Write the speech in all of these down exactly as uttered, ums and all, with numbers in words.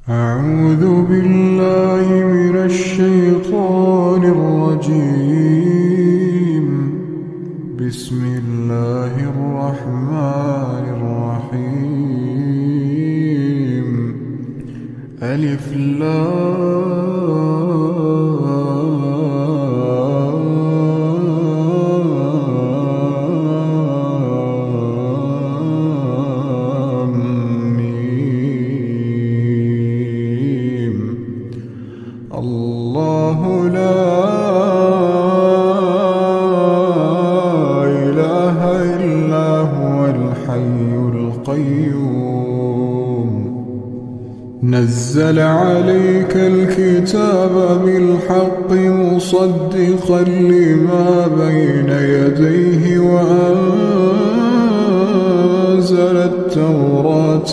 أعوذ بالله من الشيطان الرجيم. بسم الله الرحمن الرحيم. ألف لام ميم. الله لا إله إلا هو الحي القيوم. نزل عليك الكتاب بالحق مصدقا لما بين يديه وأنزل التوراة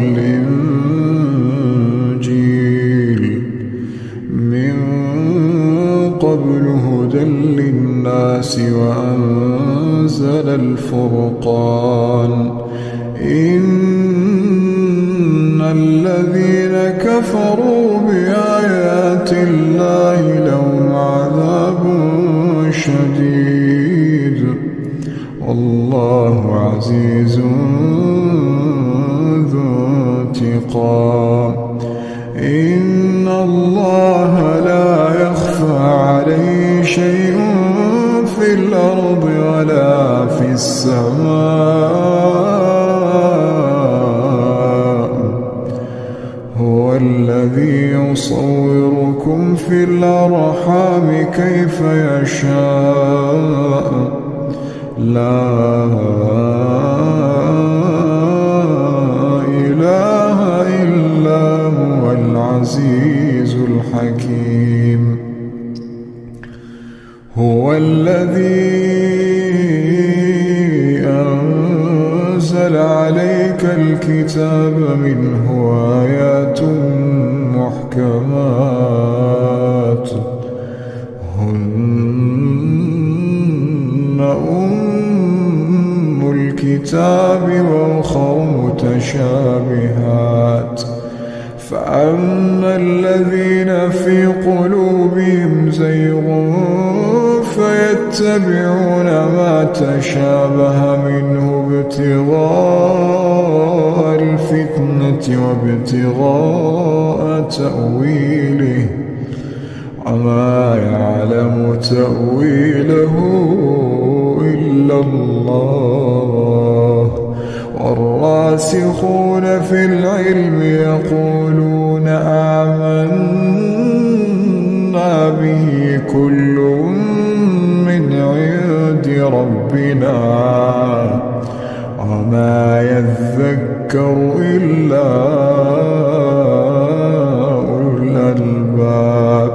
والإنجيل من قبل هدى للناس وأنزل الفرقان. إن الذين كفروا بآيات الله لهم عذاب شديد والله عزيز ذو انتقام. إن الله لا يخفى عليه شيء في الأرض ولا في السماء. هو الذي يصوركم في الأرحام كيف يشاء. لا إله إلا هو العزيز الحكيم. هو الذي أنزل عليك الكتاب منه آيات محكمات هن أم الكتاب وأخر متشابهات. فأما الذين في قلوبهم زيغ فيتبعون ما تشابه منه ابتغاء الفتنة وابتغاء تأويله وما يعلم تأويله إلا الله. والراسخون في العلم يقولون آمنا به كل من عند ربنا وما يذكر إلا أولو الألباب.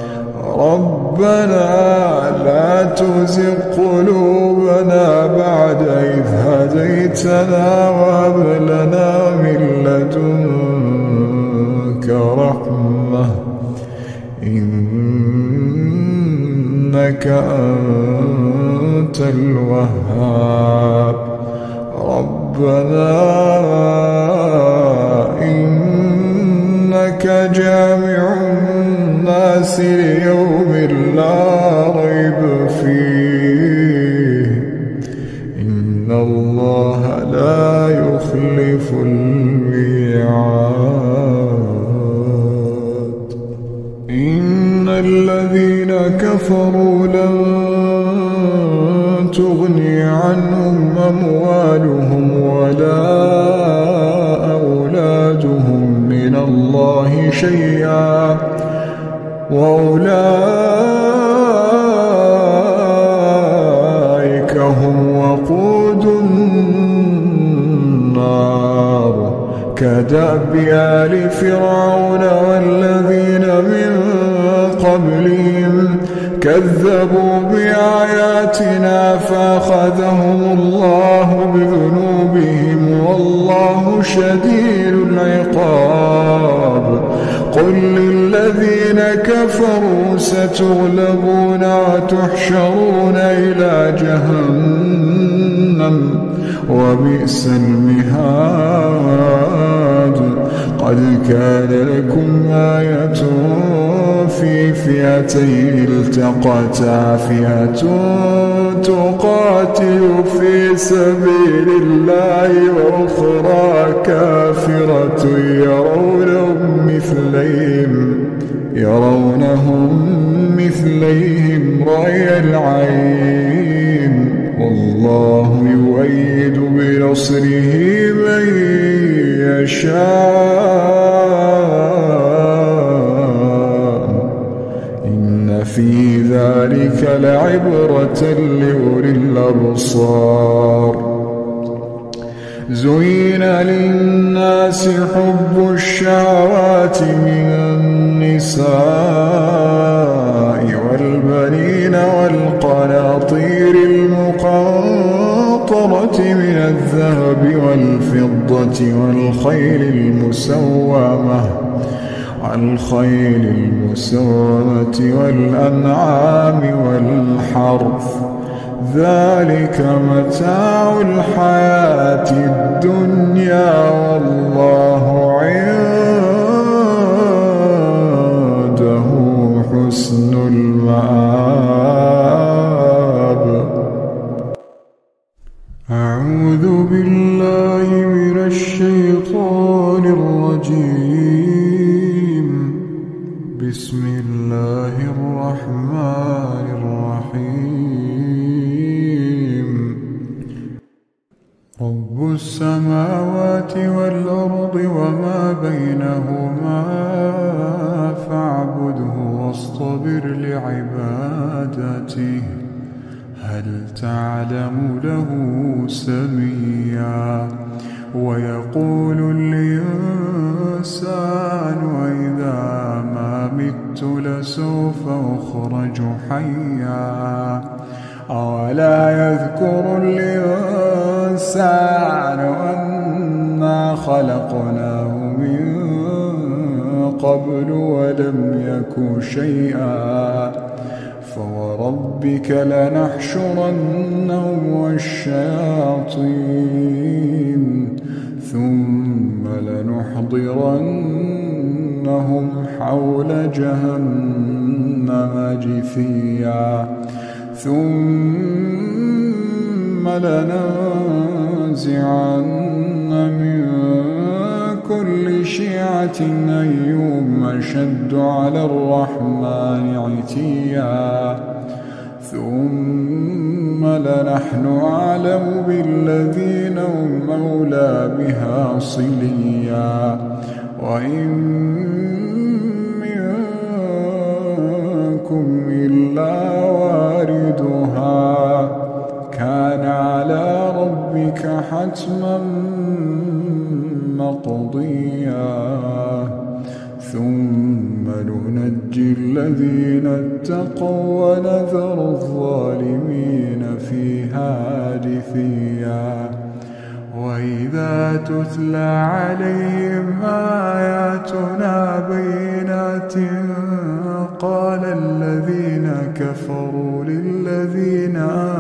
ربنا لا تزغ قلوبنا بعد إذ هديتنا وهب لنا من لدنك رحمة إنك أنت الوهاب. ربنا إنك جامع الناس ليوم لا ريب فيه إن الله لا يخلف الميعاد. إن الذين كفروا لن تغني عنهم أموالهم ولا أولادهم من الله شيئا وأولئك هم وقود النار. كدأب آل فرعون والذين من قبلهم كذبوا بآياتنا فأخذهم الله بذنوبهم والله شديد العقاب. قل للذين كفروا ستغلبون وتحشرون إلى جهنم وبئس المهاد. قد كان لكم آية في فئتين التقتا فئة تقاتل في سبيل الله وأخرى كافرة يرونهم مثليهم يرونهم مثليهم رأي العين والله يؤيد بنصره من يشاء إن في ذلك لعبرة لأولي الأبصار زين للناس حب الشهوات من النساء والبنين والقناطير المقنطرة من الذهب والفضة والخيل المسومة والخيل المسومة والأنعام والحرث ذلك متاع الحياة الدنيا والله عنده حسن المآب. أعوذ بالله من الشيطان الرجيم. بسم الله الرحمن الرحيم. رب السماوات والأرض وما بينهما فاعبده واصطبر لعبادته هل تعلم له سميا ويقول الإنسان وإذا ما مت لسوف أخرج حيا أولا يذكر الإنسان أنا خلقناه من قبل ولم يك شيئا فوربك لنحشرنهم والشياطين ثم لنحضرنهم حول جهنم جثيا ثم لننزعن من كل شيعة أيهم أشد على الرحمن عتيا ثم لنحن أعلم بالذين هم أولى بها صليا وإن منكم إلا واردها كان على ربك حتما مقضيا ثم ننجي الذين اتقوا ونذر الظالمين فيها جثيا وإذا تتلى عليهم آياتنا بينات قال الذين كفروا للذين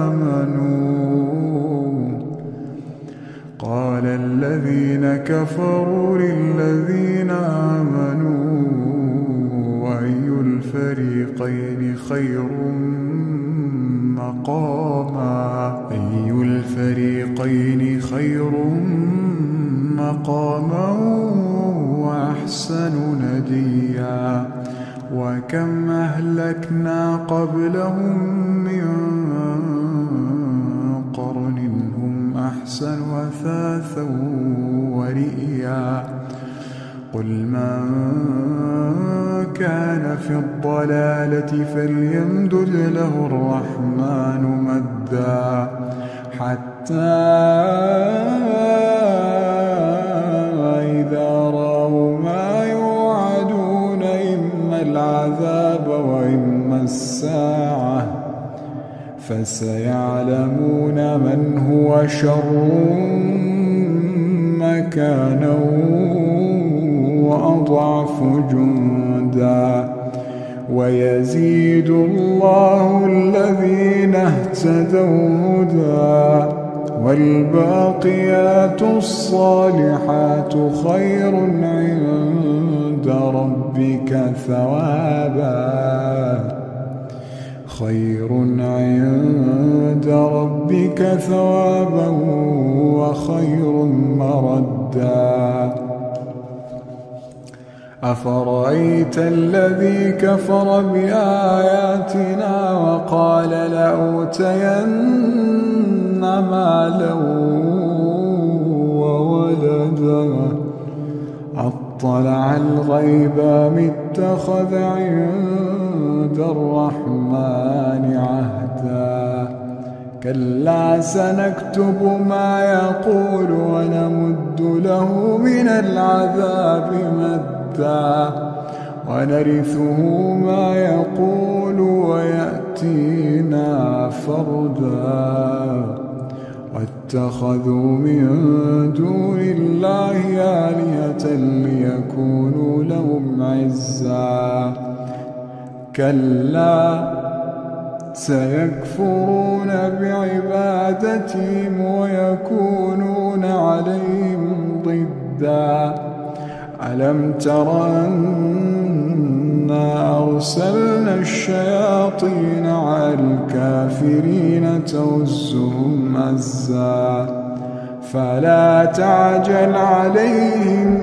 آمنوا قال الذين كفروا للذين آمنوا أي الفريقين خير مقاما أي الفريقين خير مقاما وأحسن نديا وكم أهلكنا قبلهم من قرن هم أحسن أثاثا ورئيا قل من كان في الضلالة فليمدد له الرحمن مدا حتى إذا رأوا ما يوعدون إما العذاب وإما الساعة فسيعلمون من هو شر مكانا وأضعف جندا ويزيد الله الذين اهتدوا هدى والباقيات الصالحات خير عند ربك ثوابا خير عند ربك ثوابا وخير مردا. أفرأيت الذي كفر بآياتنا وقال لأوتين مالا وولدا أطلع الغيب أم اتخذ عند الرحمن عهدا كلا سنكتب ما يقول ونمد له من العذاب مدا ونرثه ما يقول ويأتينا فردا واتخذوا من دون الله آلهة ليكونوا لهم عزا كلا سيكفرون بعبادتهم ويكونون عليهم ضدا. ألم تر أنا أرسلنا الشياطين على الكافرين تؤزهم أزا فلا تعجل عليهم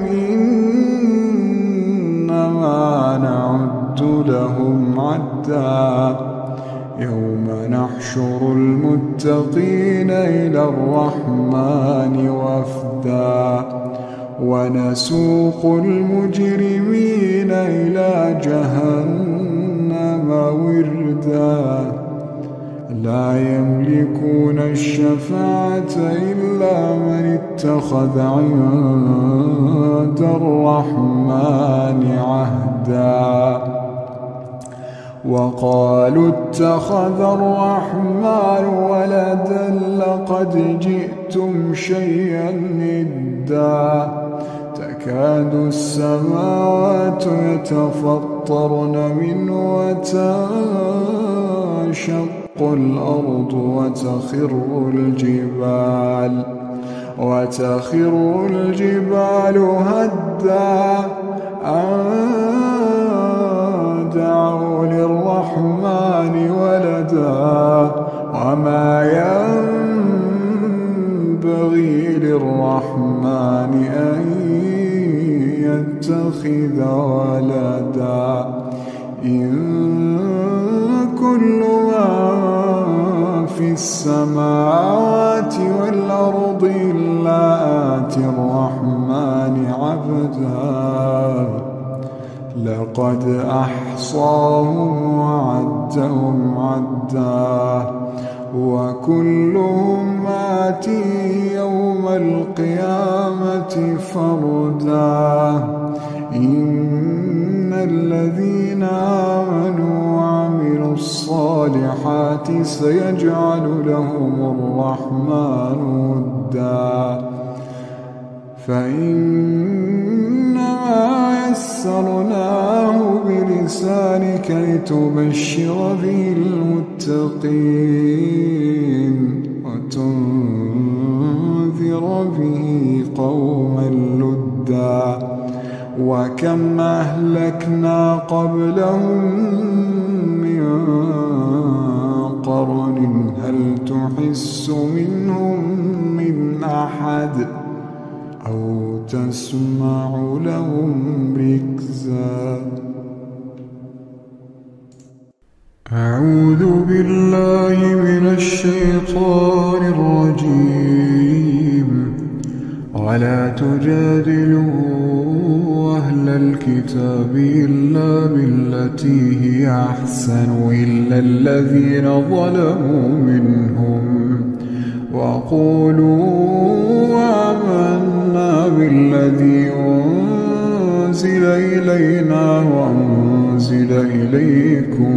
إنما نعد لهم عدا يوم نحشر المتقين إلى الرحمن وفدا ونسوق المجرمين إلى جهنم وردا لا يملكون الشفاعة إلا من اتخذ عند الرحمن عهدا وقالوا اتخذ الرحمن ولدا لقد جئتم شيئا إدا تكاد السماوات يتفطرن منه وتنشق الأرض وتخر الجبال وتخر الجبال هدا دعوا للرحمن ولدا وما ينبغي للرحمن أن يتخذ ولدا إن كل ما في السماوات والأرض إلا آتي الرحمن عبدا لقد أحصاهم وعدهم عدا وكلهم آتيه يوم القيامة فردا إن الذين آمنوا وعملوا الصالحات سيجعل لهم الرحمن ودا فإنما يسرناه بلسانك لتبشر به المتقين وتنذر به قوما لدا وكم أهلكنا قبلهم من قرن هل تحس منهم من أحد أو تسمع لهم ركزا. أعوذ بالله من الشيطان الرجيم ولا تجادلوا أهل الكتاب إلا بالتي هي أحسن إلا الذين ظلموا منهم وقولوا آمنا بالذي أنزل إلينا وأنزل إليكم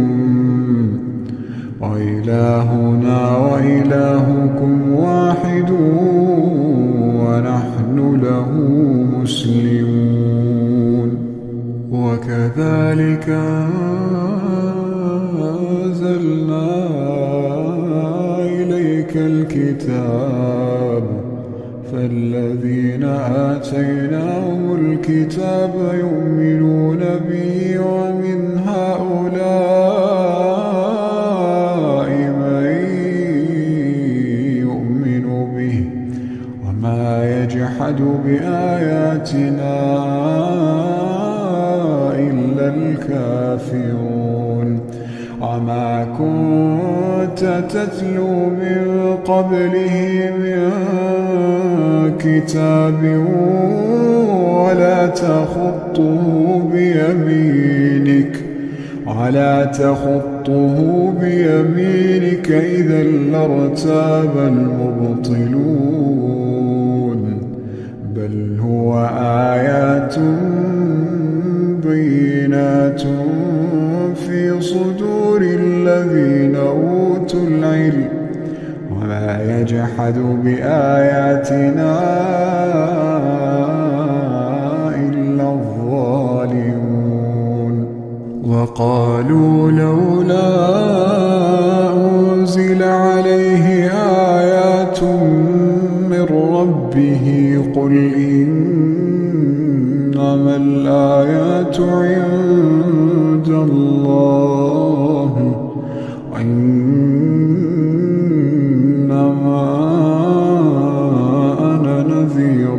وإلهنا وإلهكم واحد ونحن له مسلمون وكذلك أنزلنا إليك الكتاب فالذين آتيناهم الكتاب يؤمنون به ومن هؤلاء من يؤمن به وما يجحد بآياتنا إلا الكافرون وما كنت تتلو من قبله من كتاب ولا تخطه بيمينك ولا تخطه بيمينك إذا لارتاب المبطلون بل هو آيات بينات في صدور الذين أوتوا العلم وما يجحد بآياتنا إلا الظالمون وقالوا لولا أنزل عليه آيات من ربه قل إنما الآيات عند الله وإنما أنا نذير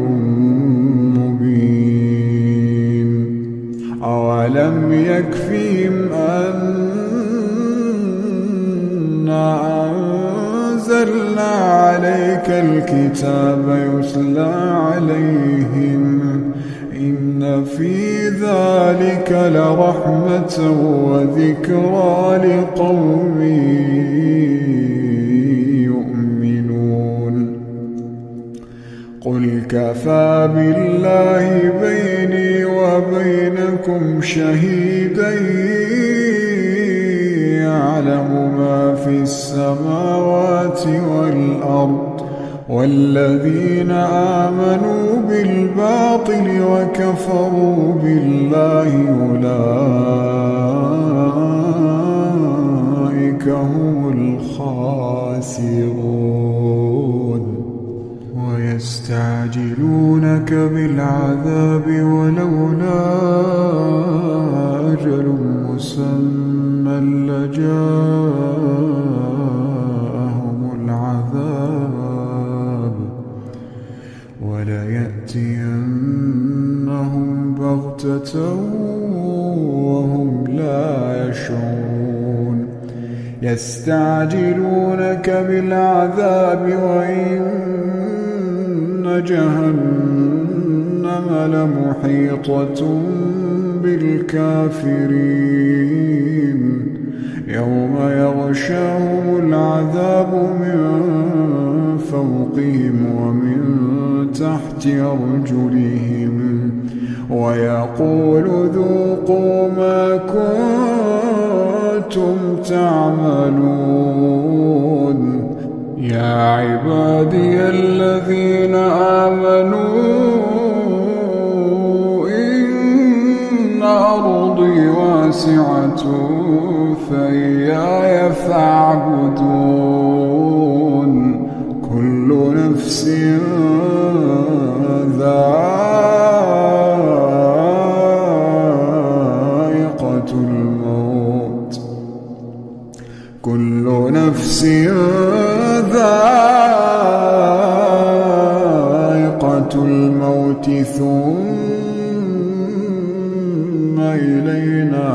مبين أولم يكفهم أنا أنزلنا عليك الكتاب يتلى عليهم إن في ذلك لرحمة وذكرى لقوم يؤمنون قل كفى بالله بيني وبينكم شهيدا يعلم ما في السماوات والأرض والذين آمنوا بالباطل وكفروا بالله أولئك هم الخاسرون ويستعجلونك بالعذاب ولولا أجل مسمى لجاءهم العذاب وليأتينهم بغتة وهم لا يشعرون يستعجلونك بالعذاب وإن جهنم لمحيطة بالكافرين يوم يغشاهم العذاب من فوقهم ومن تحت أرجلهم ويقول ذوقوا ما كنتم تعملون يا عبادي الذين آمنوا إن أرضي واسعة فإياي فاعبدون كل نفس ذائقة الموت كل نفس ذائقة الموت ثم إلينا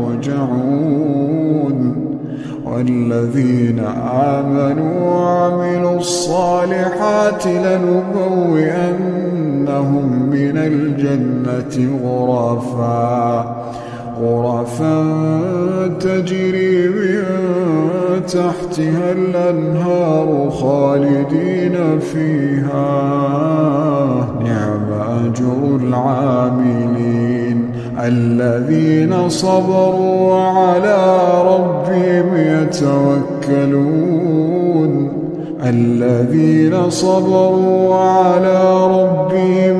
ترجعون والذين آمنوا وعملوا الصالحات لنبوئنهم من الجنة غرفا غرفا تجري من تحتها الأنهار خالدين فيها نعم أجر العاملين الذين صبروا وعلى ربهم يتوكلون الذين صبروا وعلى ربهم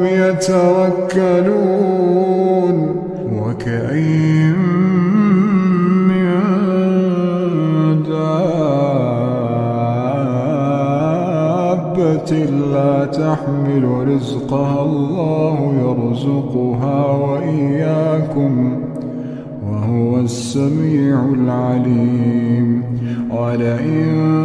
يتوكلون وكأين من دابة تحمل رزقها الله يرزقها وإياكم وهو السميع العليم. ولئن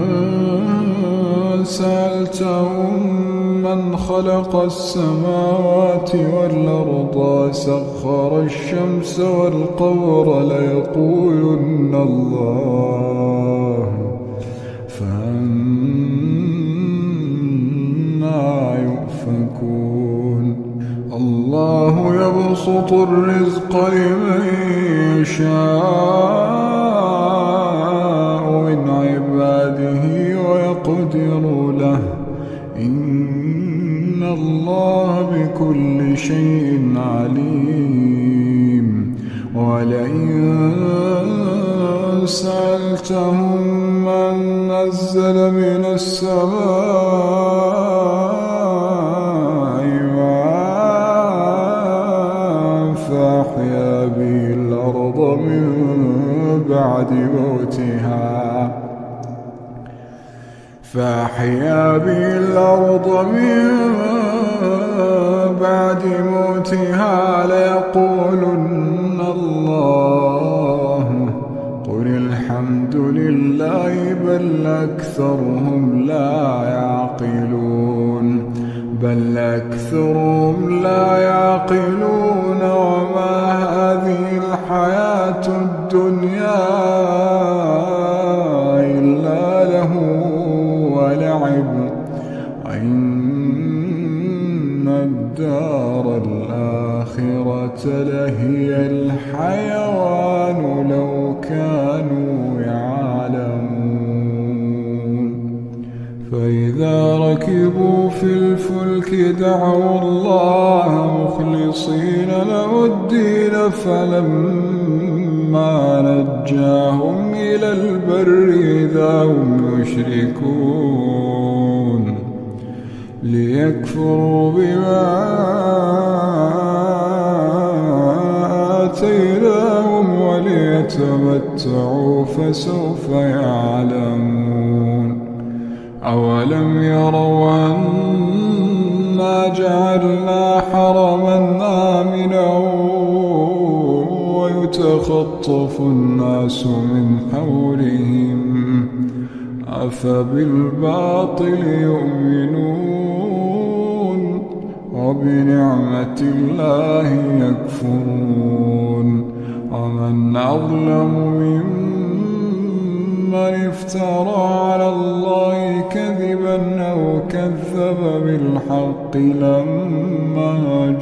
سألتهم من خلق السماوات والأرض سخر الشمس والقمر ليقولن الله فأنى يؤفكون. الله يبسط الرزق لمن يشاء من عباده ويقدر له إن الله بكل شيء عليم. ولئن سألتهم من نزل من السماء ماء فأحيا به الأرض من بعد موتها فأحيا به الأرض من بعد موتها ليقولن الله قل الحمد لله بل أكثرهم لا يعقلون بل أكثرهم لا يعقلون. وما هذه الحياة الدنيا إلا له ولعب وإن الدار الآخرة لهي الحيوان لو كانوا يعلمون. فإذا ركبوا في الفلك دعوا الله مخلصين له الدين فلما نجاهم إلى البر إذا هم يشركون ليكفروا بما آتيناهم وليتمتعوا فسوف يعلمون. أولم يروا أنا جعلنا حرما آمنا ويتخطف الناس من حولهم أفبالباطل يؤمنون وبنعمة الله يكفرون. ومن أظلم ممن افترى على الله كذبا أو كذب بالحق لما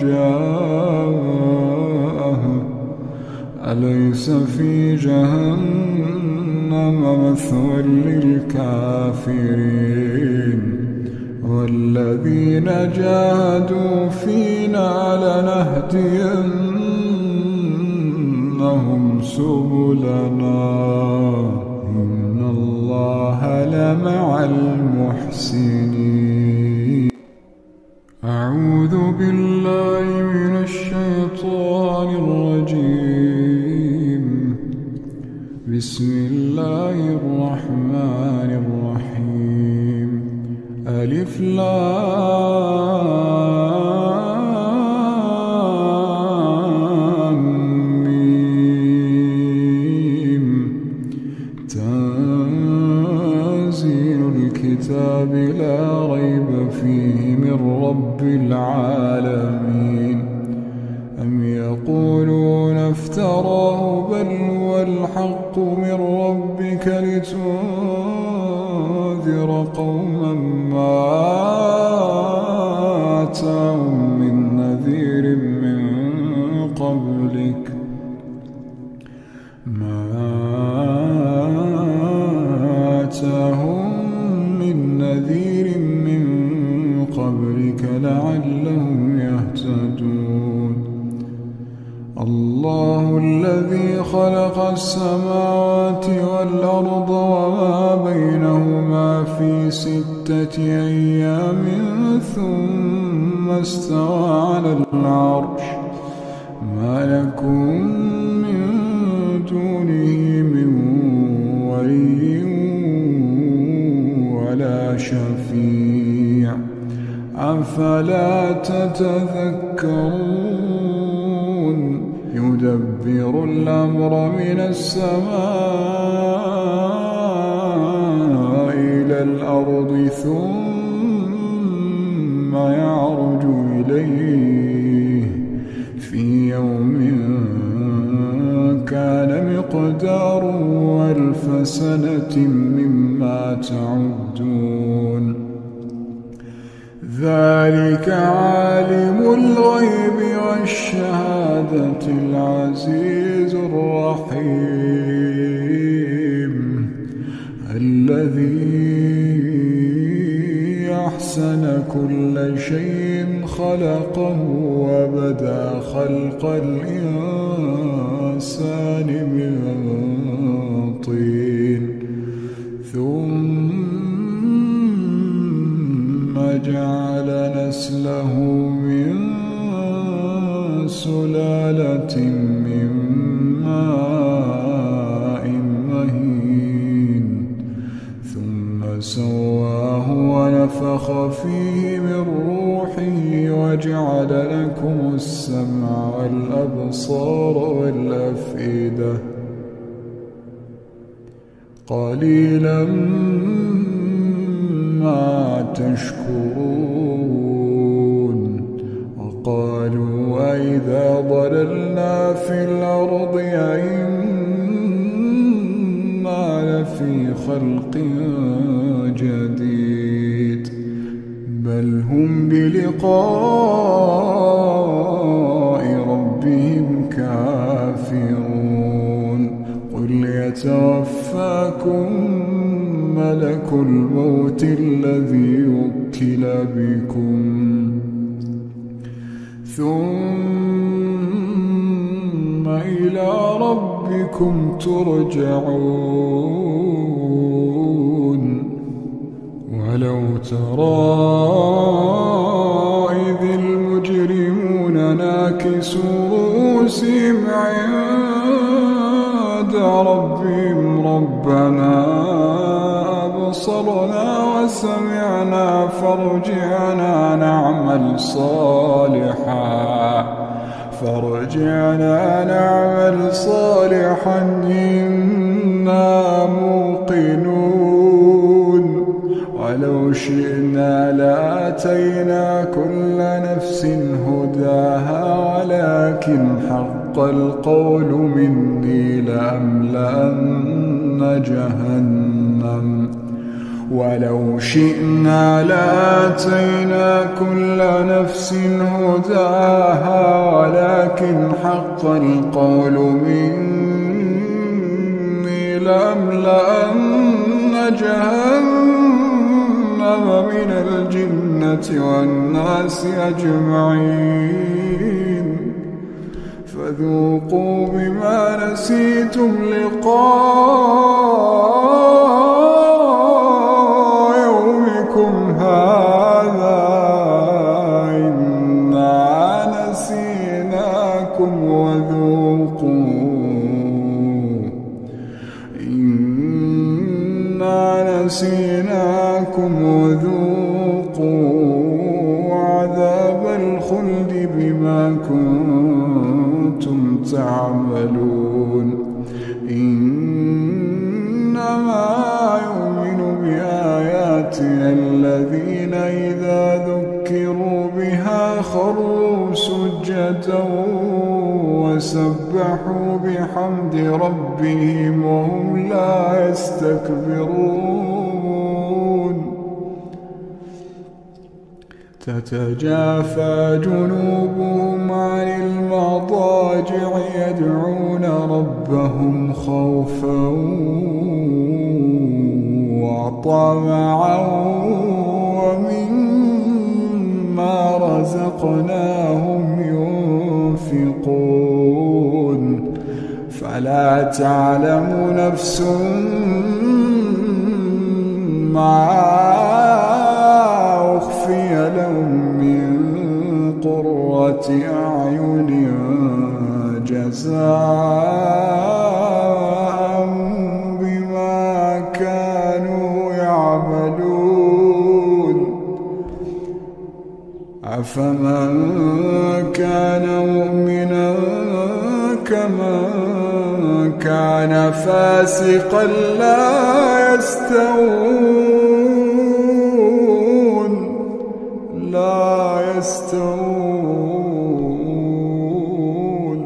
جاءه أليس في جهنم مثوى للكافرين. والذين جاهدوا فينا لنهدينهم سبلنا إن الله لمع المحسنين. أعوذ بالله من الشيطان الرجيم. بسم الله الرحمن الرحيم. ألف لام ميم. تنزيل الكتاب لا ريب فيه من رب العالمين. أم يقولون افتراه بل هو الحق من ربك لتنذر قوما ما آتاهم من نذير من قبلك ما آتاهم من نذير من قبلك لعلهم يهتدون. الله الذي خلق السماوات والأرض وما بينهما في ستة أيام ثم استوى على العرش ما لكم من دونه من ولي ولا شفيع أفلا تتذكرون يدبر الأمر من السماء إلى الأرض ثم يعرج إليه في يوم كان مقداره ألف سنة مما تعدون ذلك عالم الغيب والشهادة العزيز الرحيم الذي أحسن كل شيء خلقه وبدأ خلق الإنسان من طين ثم جعل نسله من سلالة من ماء مهين ثم سواه ونفخ فيه من روحه وجعل لكم السمع والأبصار والأفئدة قليلا ما تشكرون وقالوا أئذا ضللنا في الأرض أئنا لفي خلق جديد بل هم بلقاء ربهم كافرون قل يتوفاكم ملك الموت الذي وكل بكم ثم إلى ربكم ترجعون ولو ترى إذ المجرمون ناكسوا رؤوسهم عند ربهم ربنا أبصرنا وسمعنا فارجعنا نعمل صالحا فارجعنا نعمل صالحا إنا موقنون ولو شئنا لآتينا كل نفس هداها ولكن حق القول مني لأملأن جهنم ولو شئنا لآتينا كل نفس هداها ولكن حق القول مني لأملأن جهنم من الجنة والناس أجمعين فذوقوا بما نسيتم لقاء يومكم هذا إنا نسيناكم وذوقوا إنا نسيناكم وذوقوا عذاب الخلد بما كنتم تعملون إنما يؤمن بآياتنا الذين إذا ذكروا بها خروا سجدا وسبحوا بحمد ربهم وهم لا يستكبرون تتجافى جنوبهم عن المضاجع يدعون ربهم خوفا وطمعا ومما رزقناهم ينفقون فلا تعلم نفس ما أخفي لهم من قرة أعين جزاء بما كانوا يعملون أفمن كان مؤمنا كمن كان فاسقا لا يستوون لا يستوون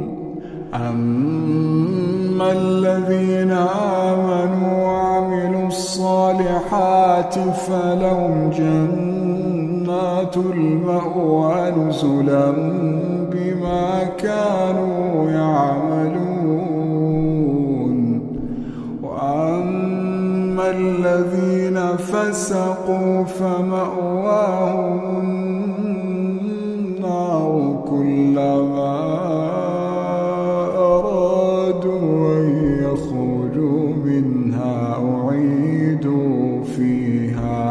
أما الذين آمنوا وعملوا الصالحات فلهم جنات المأوى نزلا بما كانوا يعملون وأما الذين فسقوا فمأواهم النار كلما أرادوا أن يخرجوا منها أعيدوا فيها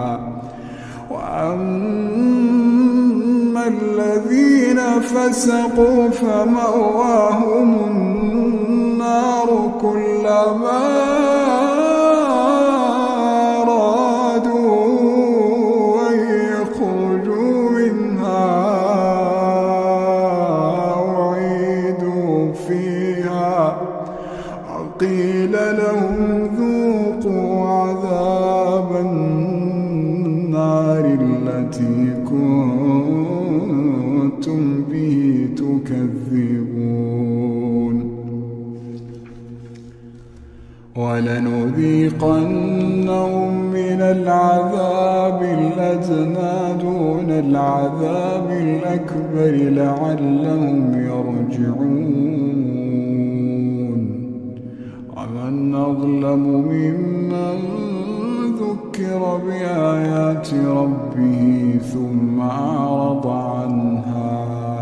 وأما الذين فسقوا فمأواهم النار كلما أرادوا أن يخرجوا منها أعيدوا فيها وقيل لهم ذوقوا عذاب النار التي كنتم به تكذبون ولنذيقنهم من العذاب الأدنى دون العذاب الأكبر لعلهم يرجعون ومن أظلم ممن ذكر بآيات ربه ثم أعرض عنها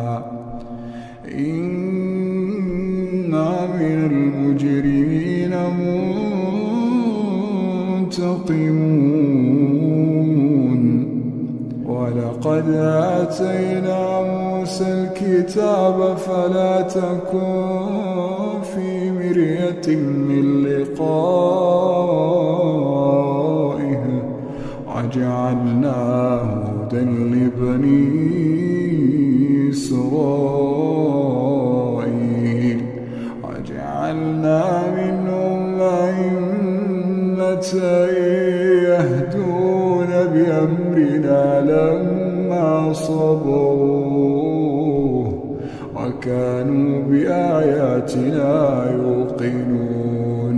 إنا من المجرمين منتقمون ولقد آتينا موسى الكتاب فلا تكن في مرية من لقائه وجعلناه هدى لبني إسرائيل وجعلنا منهم أئمة يهدون بأمرنا لما صبروا وكانوا بآياتنا يوقنون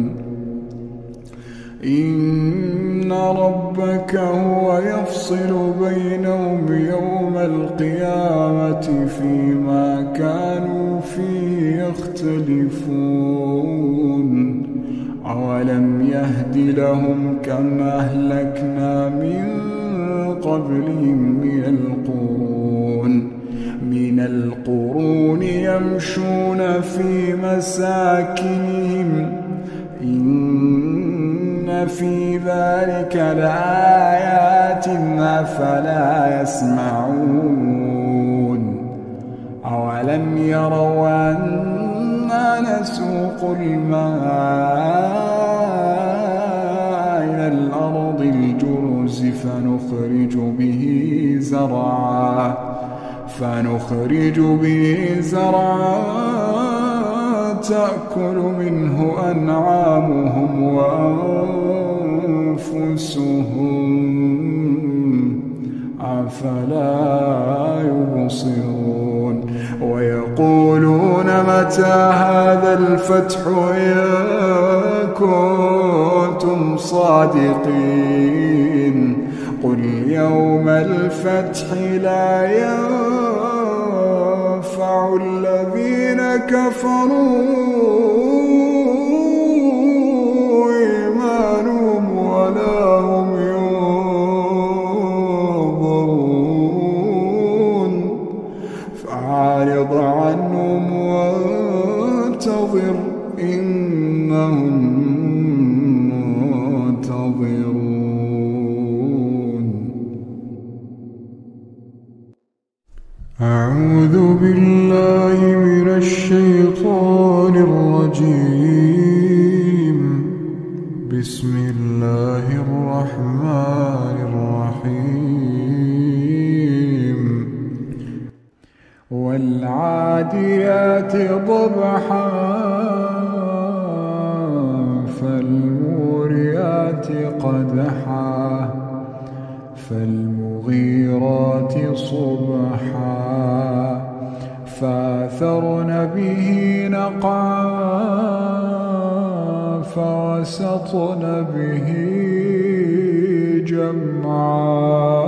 إن ربك هو يفصل بينهم يوم القيامة فيما كانوا فيه يختلفون أولم يهد لهم كم أهلكنا من قبلهم من القرون من القرون يمشون في مساكنهم إن في ذلك لآيات أفلا يسمعون أولم يروا أنا نسوق الماء إلى الأرض الجرز فنخرج به زرعا فنخرج به زرعا تأكل منه أنعامهم وأنفسهم أفلا يبصرون ويقولون متى هذا الفتح إن كنتم صادقين قل يوم الفتح لا ينفع الذين كفروا إيمانهم ولا هم ينظرون فأعرض عنهم وانتظر إنهم منتظرون. أعوذ بالله من الشيطان الرجيم. بسم الله الرحمن الرحيم. والعاديات ضبحا فالموريات قدحا فالمغيرات صبحا فأثرن به نقعا فوسطن به جمعا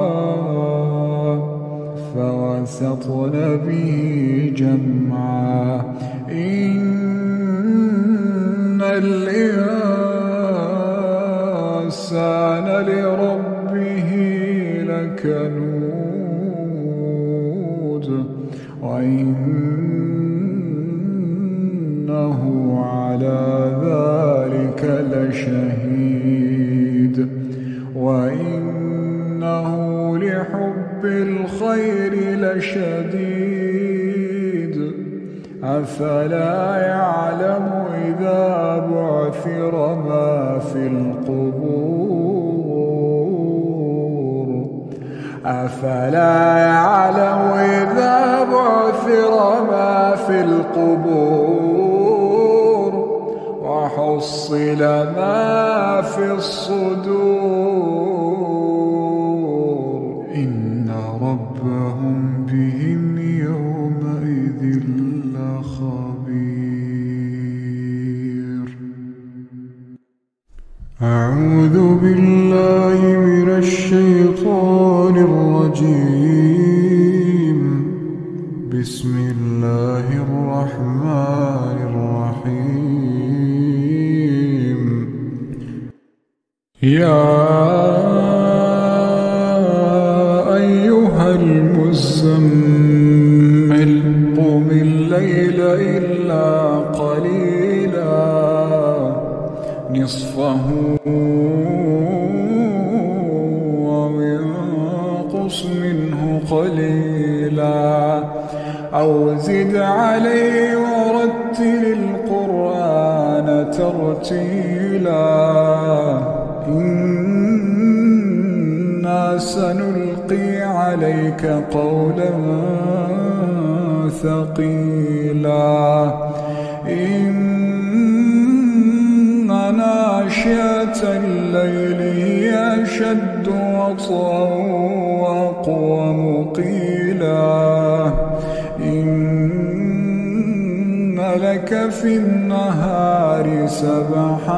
فوسطن به جمعا إن الإنسان لربه لكنود وإنه على ذلك لشهيد وإنه لحب الخير لشديد أفلا يعلم إذا بعثر ما في القبور أفلا يعلم إذا بعثر ما في القبور وحصل ما في الصدور إن ربهم بهم يومئذ لخبير. أعوذ بالله من الشيطان الرجيم. بسم الله الرحمن الرحيم. يا أيها المزمل قم الليل إلا قليلا نصفه وانقص منه قليلا أو زد عليه ورتل القرآن ترتيلا إنا سنلقي عليك قولا ثقيلا إن ناشئة الليل هي أشد وطئا وأقوم قيلا إن لك في النهار سبحا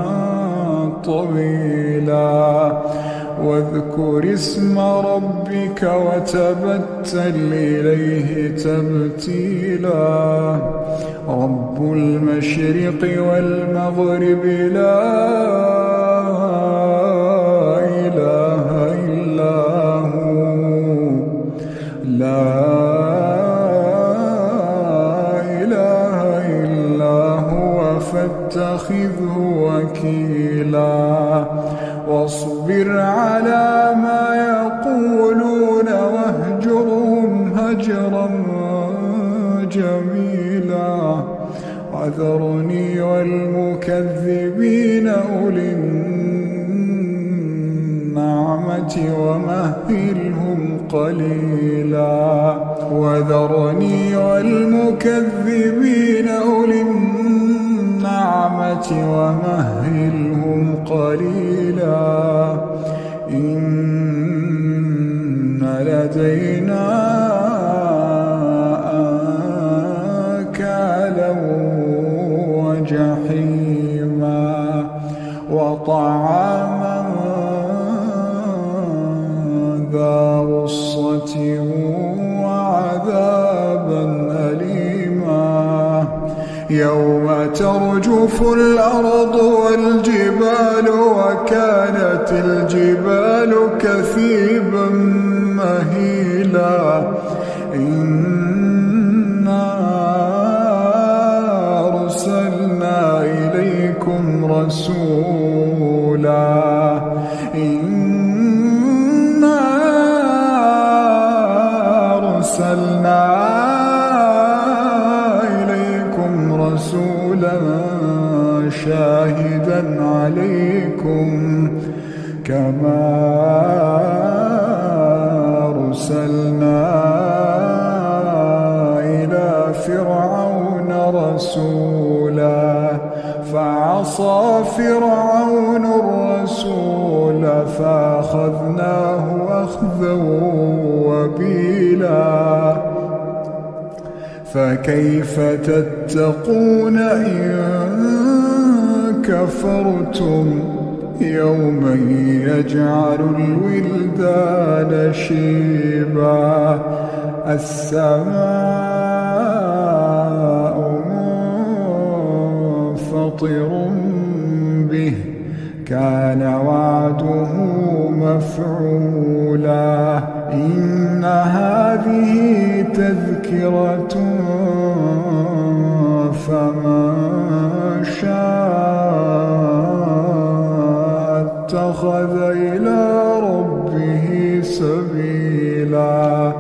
طويلا واذكر اسم ربك وتبتل إليه تبتيلا رب المشرق والمغرب لا إله إلا هو لا إله إلا هو فاتخذه وكيلا واصبر على ما يقولون واهجرهم هجرا جميلا وذرني والمكذبين أولي النعمة ومهلهم قليلا وذرني والمكذبين أولي النعمة ومهلهم قليلا إن لدينا أنكالا وجحيما وطعاما ذا غصة وعذابا أليما يوم ترجف الأرض والجبال وكانت الجبال كثيبا مهيلا إنا أرسلنا إليكم رسولا إنا أرسلنا رسولا شاهدا عليكم كما أرسلنا رسولا فعصى فرعون الرسول فأخذناه أخذا وبيلا فكيف تتقون إن كفرتم يوما يجعل الولدان شيبا السماء منفطر به كان وعده مفعولا إن هذه تذكرة فمن شاء اتخذ إلى ربه سبيلا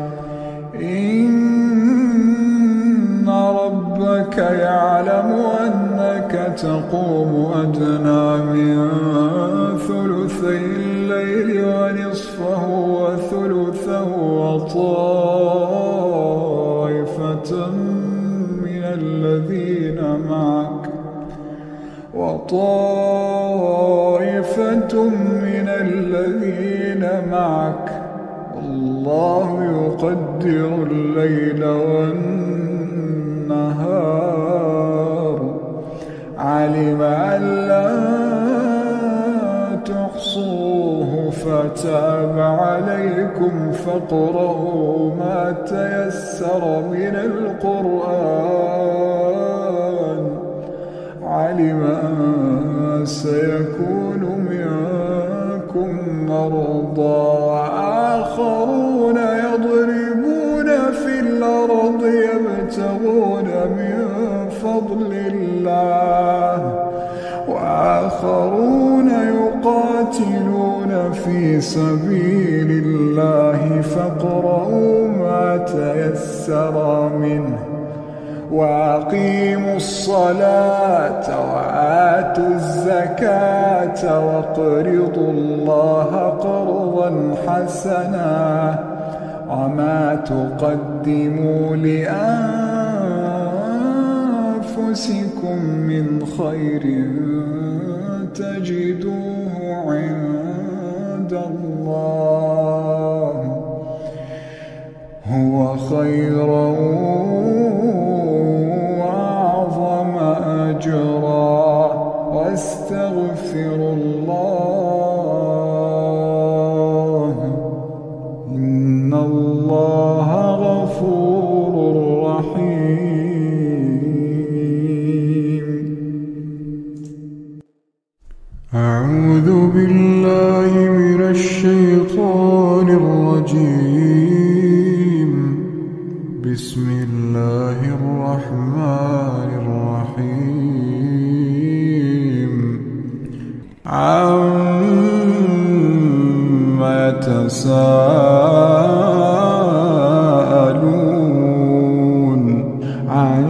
إن ربك يعلم أنك تقوم أدنى من ثلثي الليل ونصفه وثلثه وطائفة من الذين معك وطائفة من الذين معك والله يقدر الليل والنهار علم أن لا تحصوه فتاب عليكم فاقرؤوا ما تيسر من القرآن علم أن سيكون منكم مرضى وآخرون يضربون في الأرض يبتغون من فضل الله وآخرون يقاتلون في سبيل الله فاقرؤوا ما تيسر منه وأقيموا الصلاة وآتوا الزكاة وَاقْرِضُوا الله قرضا حسنا وما تقدموا لأنفسكم من خير تجدوه عند الله هو خيرا وأعظم أجرا واستغفروا الله إن الله غفور رحيم. أعوذ بالله من الشيطان الرجيم. بسم الله الرحمن الرحيم. عما يتساءلون عن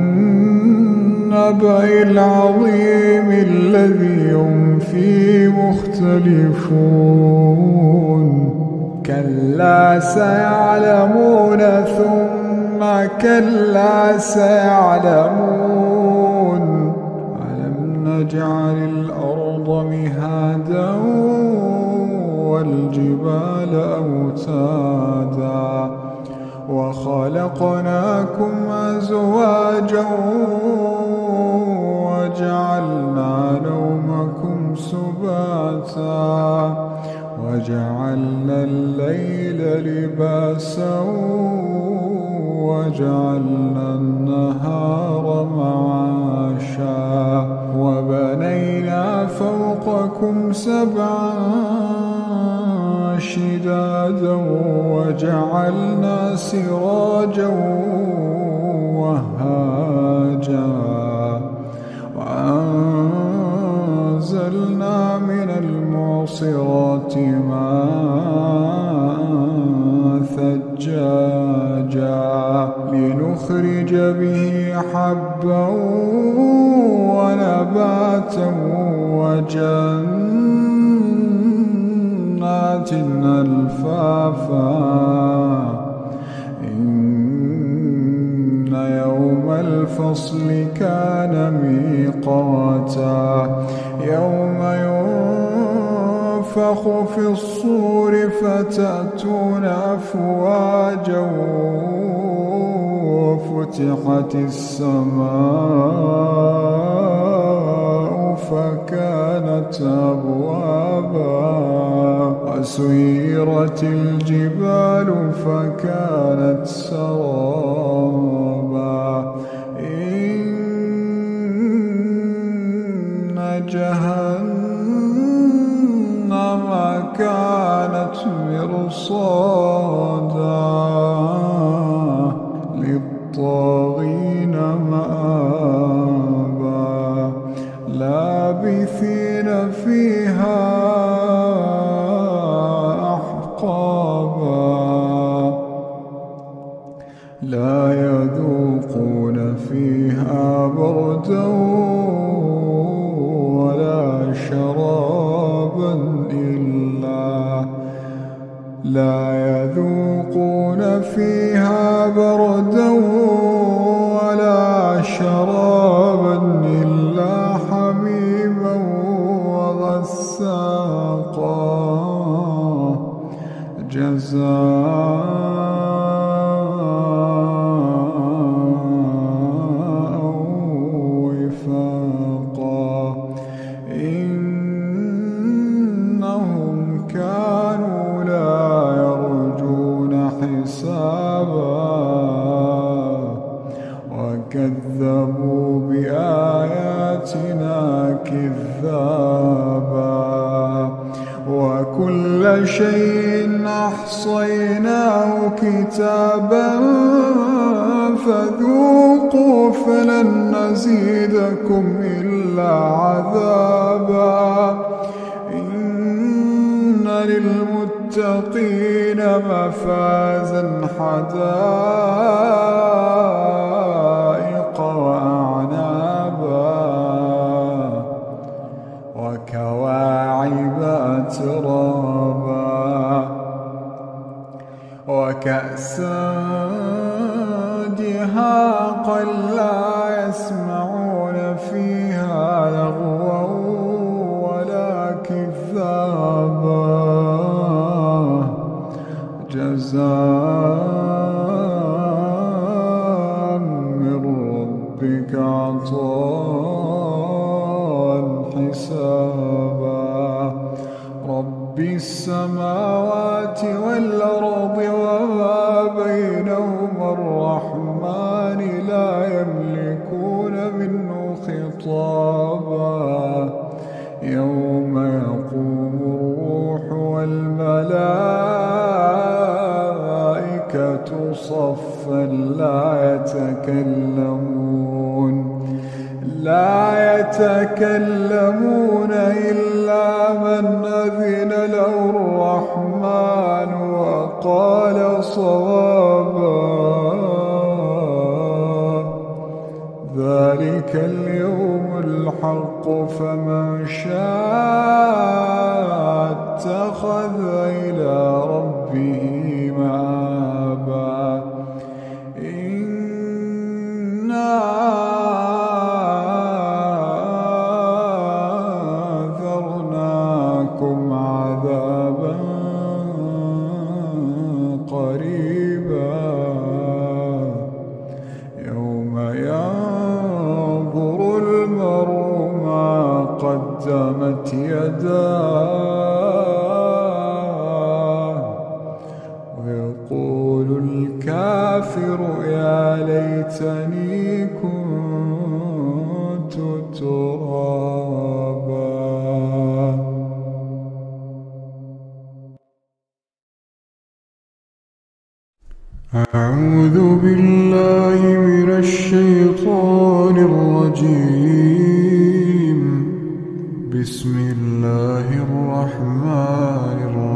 النبأ العظيم الذي هم فيه مختلفون كلا سيعلمون ثم كلا سيعلمون ألم نجعل الأرض مهادا والجبال أوتادا وخلقناكم أزواجا وجعلنا نومكم سباتا وجعلنا الليل لباسا وجعلنا النهار معاشا وبنينا فوقكم سبعا شدادا وجعلنا سراجا وهاجا وأنزلنا من المعصرات ماء ثجاجا لنخرج به حبا ونباتا وجنات ألفافا إن يوم الفصل الفصل كان ميقاتا يوم ينفخ في الصور فتأتون أفواجا وفتحت السماء فكانت أبوابا وسيرت الجبال فكانت سرابا إن جهنم كانت مرصادا للطاغين مآبا لابثين فيها أحقابا لا يذوقون فيها بردا ولا شرابا إلا لا يذوقون فيها بردا ولا شرابا إلا حميما وغساقا جزاء وفاقا إنهم كانوا لا يرجون حسابا وكذبوا بآياتنا كذابا وكل شيء أحصيناه كتابا فذوقوا فلن نزيدكم إلا عذابا إن للمتقين مفازا حدائق وأعنابا وكواعب أترابا وكأسا دهاقا لا يسمعون فيها لغوا ولا كذابا جزاء من ربك عطاء حسابا رب السماوات والأرض وما بينهما الرحمن لا يملكون منه خطابا يوم يقوم الروح والملائكة صفا لا يتكلمون لا يتكلمون إلا من أذن له الرحمن وقال صوابا ذلك اليوم الحق فمن شاء اتخذ إلى ربه مآبا إنا أنذرناكم عذابا قريبا يوم ينظر المرء ما قدمت يداه ويقول الكافر يا ليتني كنت ترابا. أعوذ بالله من الشيطان الرجيم. بسم الله الرحمن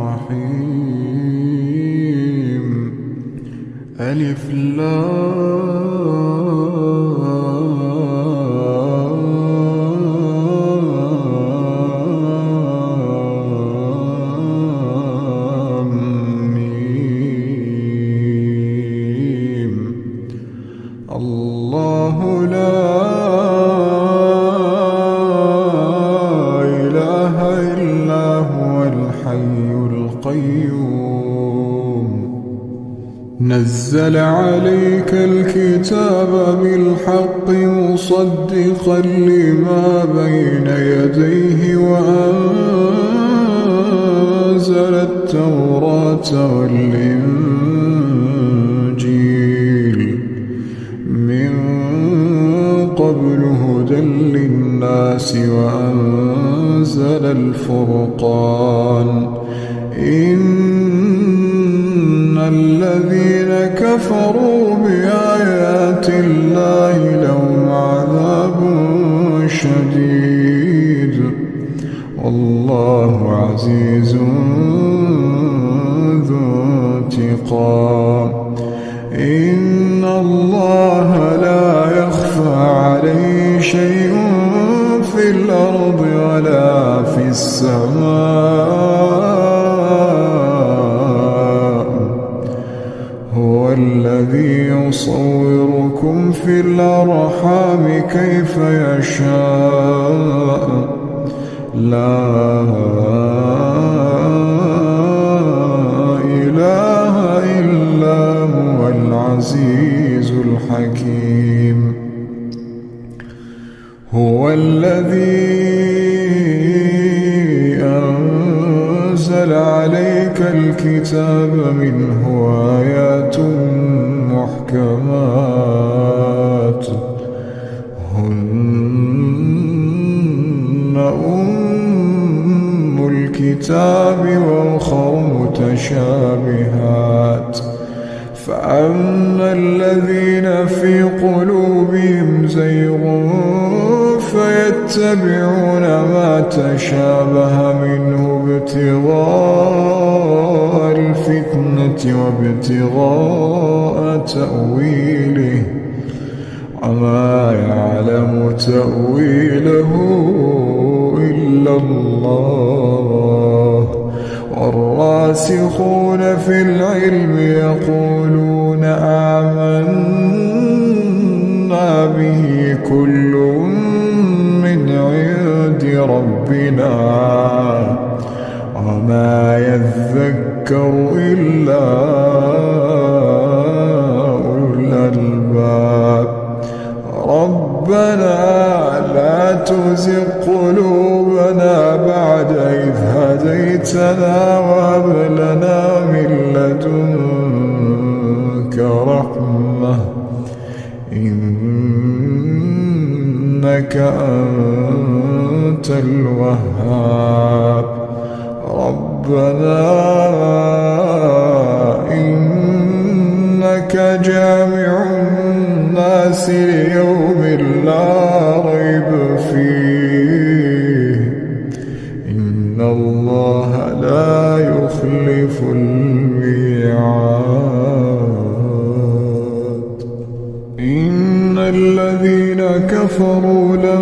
الرحيم. ألف لام ميم. الله لا نزل عليك الكتاب بالحق مصدقا لما بين يديه وأنزل التوراة والإنجيل من قبل هدى للناس وأنزل الفرقان إن الذين كفروا بآيات الله لهم عذاب شديد والله عزيز ذو انتقام إن الله لا يخفى عليه شيء في الأرض ولا في السماء هو الذي يصوركم في الأرحام كيف يشاء لا إله إلا هو العزيز الحكيم هو الذي أنزل عليك الكتاب منه آيات محكمات هن أم الكتاب وأخر متشابهات فأما الذين في قلوبهم زيغ فيتبعون ما تشابه منه ابتغاء الفتنة وابتغاء تأويله وما يعلم تأويله إلا الله والراسخون في العلم يقولون آمنا به كل من عند ربنا وما يذكر إلا أولو الألباب ربنا لا تزغ قلوبنا بعد إذ هديتنا وهب لنا من لدنك رحمة إنك أنت الوهاب ربنا إنك جامع الناس ليوم لا ريب فيه إن الله لا يخلف الميعاد إن الذين كفروا لن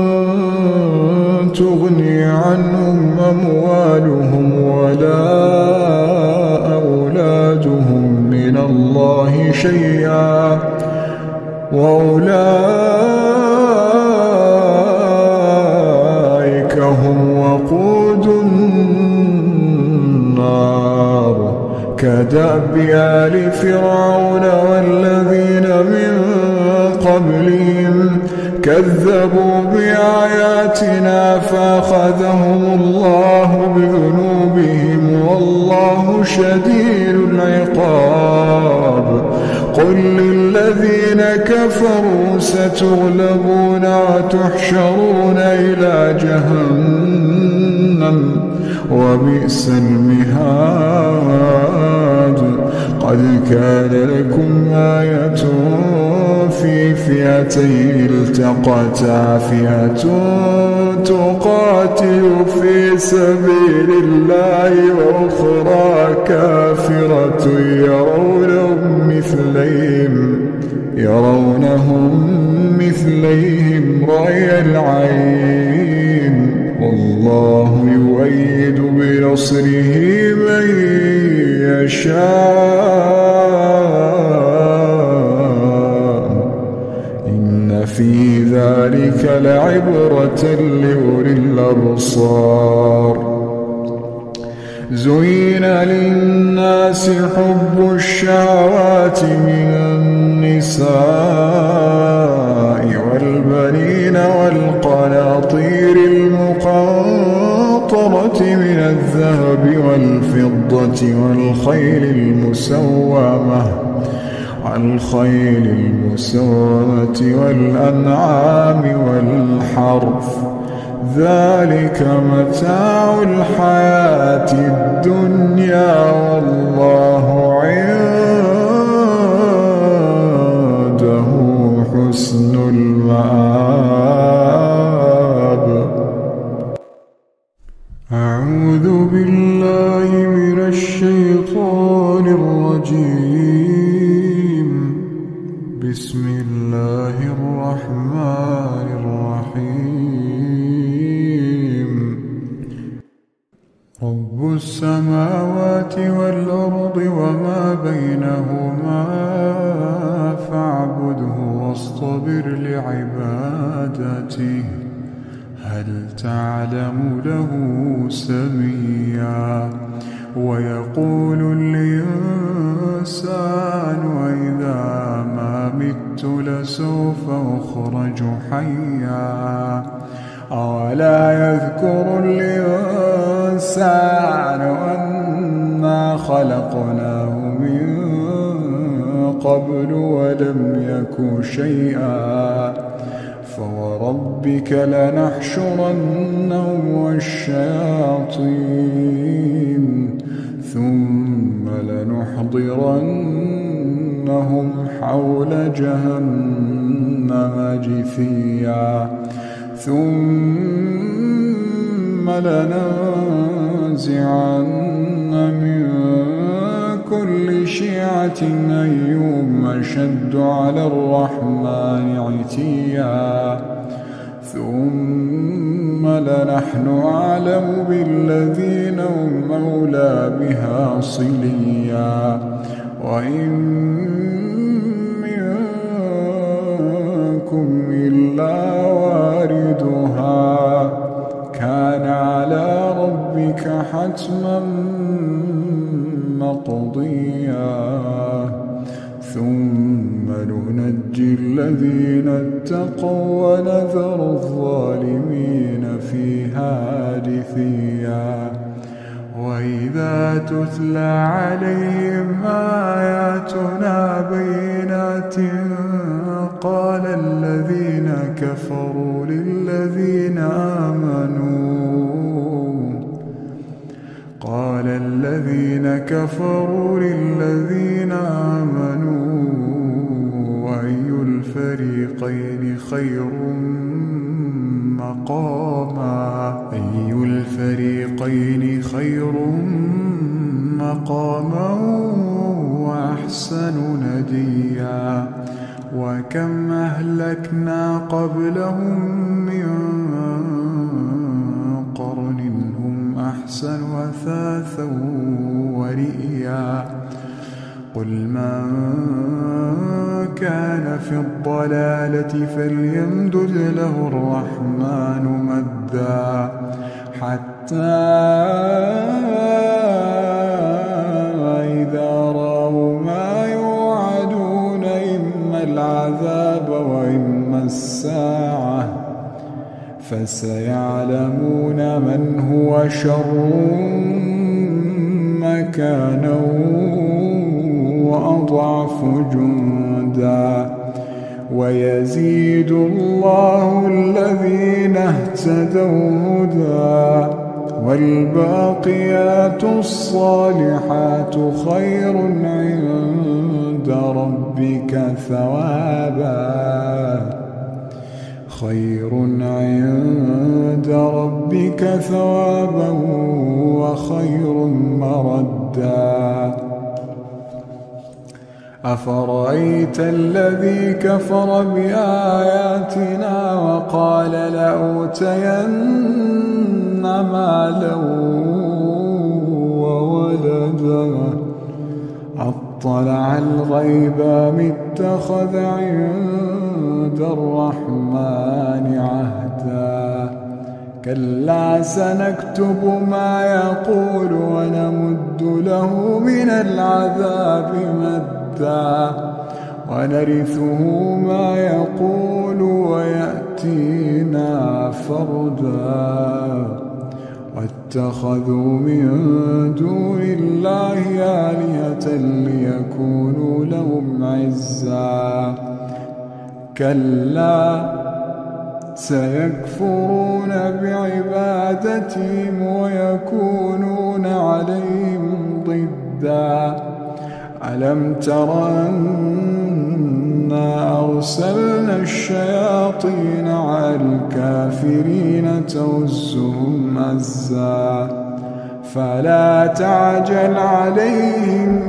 تغني عنهم أموالهم ولا أولادهم من الله شيئا وأولئك هم وقود النار كدأب آل فرعون والذين من قبلهم كذبوا بآياتنا فأخذهم الله بذنوبهم والله شديد العقاب قل للذين كفروا ستغلبون وتحشرون إلى جهنم وبئس المهاد قد كان لكم آية في فئتين التقتا فئة تقاتل في سبيل الله وأخرى كافرة يرونهم مثليهم يرونهم مثليهم رأي العين والله يؤيد بنصره من يشاء إن في ذلك لعبرة لأولي الأبصار زين للناس حب الشهوات من النساء والبنين والقناطير المقنطرة من الذهب والفضة والخيل المسومة والخيل المسومة والأنعام والحرث ذلك متاع الحياة الدنيا والله عنده حسن المآب. أعوذ بالله من الشيطان الرجيم. بسم الله الرحمن الرحيم. رب السماوات والأرض وما بينهما فاعبده واصطبر لعبادته هل تعلم له سميا. ويقول الإنسان وإذا ما مت لسوف أخرج حيا. أولا يذكر الإنسان أنا خلقناه من قبل ولم يك شيئا. فوربك لنحشرنهم والشياطين ثم لنحضرنهم حول جهنم جثيا. ثم لننزعن من كل شيعة أيهم أشد على الرحمن عتيا. ثم لنحن أعلم بالذين هم أولى بها صليا. وإن منكم إلا واردها كان على ربك حتما مقضيا. ثم ننجي الذين اتقوا ونذر الظالمين فيها جثيا. وإذا تتلى عليهم آياتنا بينات قال الذين كفروا للذين آمنوا قال الذين كفروا للذين آمنوا أي الفريقين خير مقاما أي الفريقين خير مقاما وأحسن نديا. وكم أهلكنا قبلهم من قرن هم أحسن أثاثا ورئيا. قل من كان في الضلالة فليمدد له الرحمن مدا حتى إذا رأوا ما يوعدون إما العذاب وإما الساعة فسيعلمون من هو شر مكانا وأضعف جندا. ويزيد الله الذين اهتدوا هدى والباقيات الصالحات خير عند ربك ثوابا خير عند ربك ثوابا وخير مردا. أفرأيت الذي كفر بآياتنا وقال لأوتين مالا وولدا أطلع الغيب أم اتخذ عند الرحمن عهدا. كلا سنكتب ما يقول ونمد له من العذاب مدا ونرثه ما يقول ويأتينا فردا واتخذوا من دون الله آلهة ليكونوا لهم عزا كلا سيكفرون بعبادتهم ويكونون عليهم ضدا ألم تر أنا أرسلنا الشياطين على الكافرين تؤزهم أزا فلا تعجل عليهم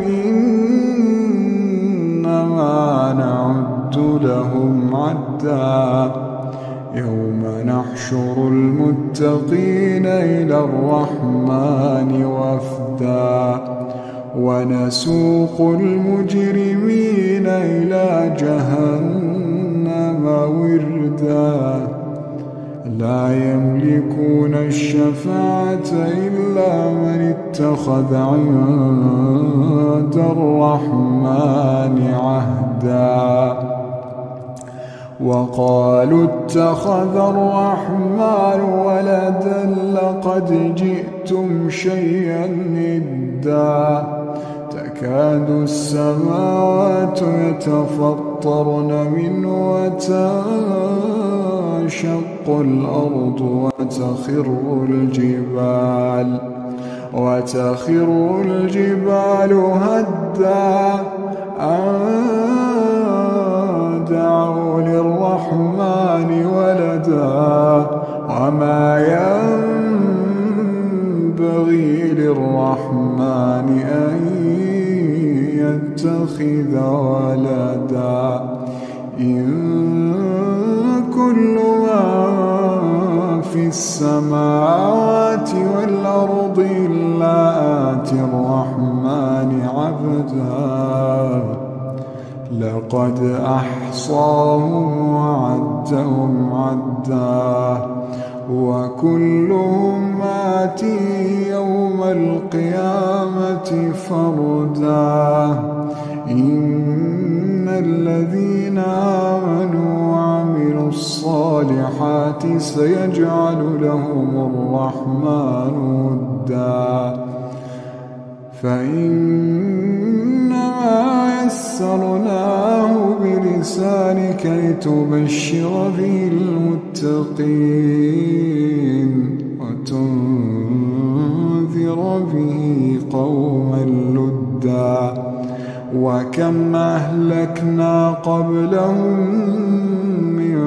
إنما نعد لهم عدا يوم نحشر المتقين إلى الرحمن وفدا ونسوق المجرمين إلى جهنم وردا لا يملكون الشفاعة إلا من اتخذ عند الرحمن عهدا وقالوا اتخذ الرحمن ولدا لقد جئتم شيئا إدا تكاد السماوات يتفطرن منه وتنشق الأرض وتخر الجبال وتخر الجبال هدا أن دعوا للرحمن ولدا وما ينبغي للرحمن أن يتخذ ولدا إن كل من في السماوات والأرض إلا آتي الرحمن عبدا لقد أحصاهم وعدهم عدا وكلهم آتيه يوم القيامة فردا إن الذين آمنوا وعملوا الصالحات سيجعل لهم الرحمن ودا فإنما يسرناه بلسانك لتبشر به المتقين وتنذر به قوما لدا وكم أهلكنا قبلهم من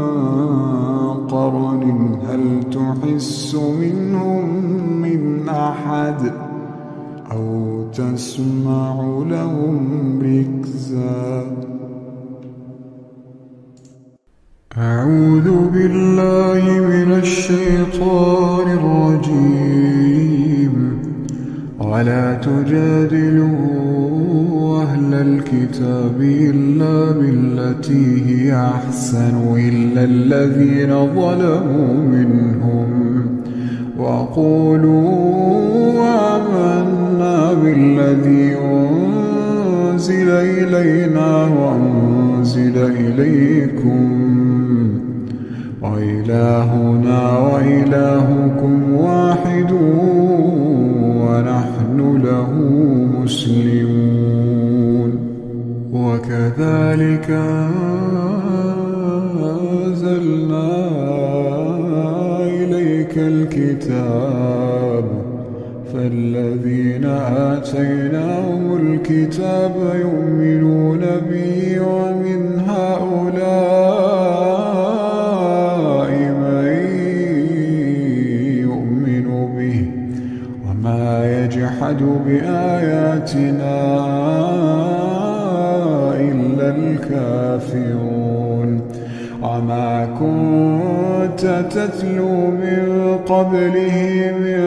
قرن هل تحس منهم من أحد أو تسمع لهم ركزا أعوذ بالله من الشيطان الرجيم ولا تجادلوا أهل الكتاب إلا بالتي هي أحسن إلا الذين ظلموا منهم وقولوا آمنا بالذي أنزل إلينا وأنزل إليكم وإلهنا وإلهكم واحد ونحن له مسلمون وكذلك أنزلنا إليك الكتاب فالذين آتيناهم الكتاب يؤمنون به ومن هؤلاء من يؤمن به وما يجحد بآياتنا إلا الكافرون وما كنت تتلو من قبله من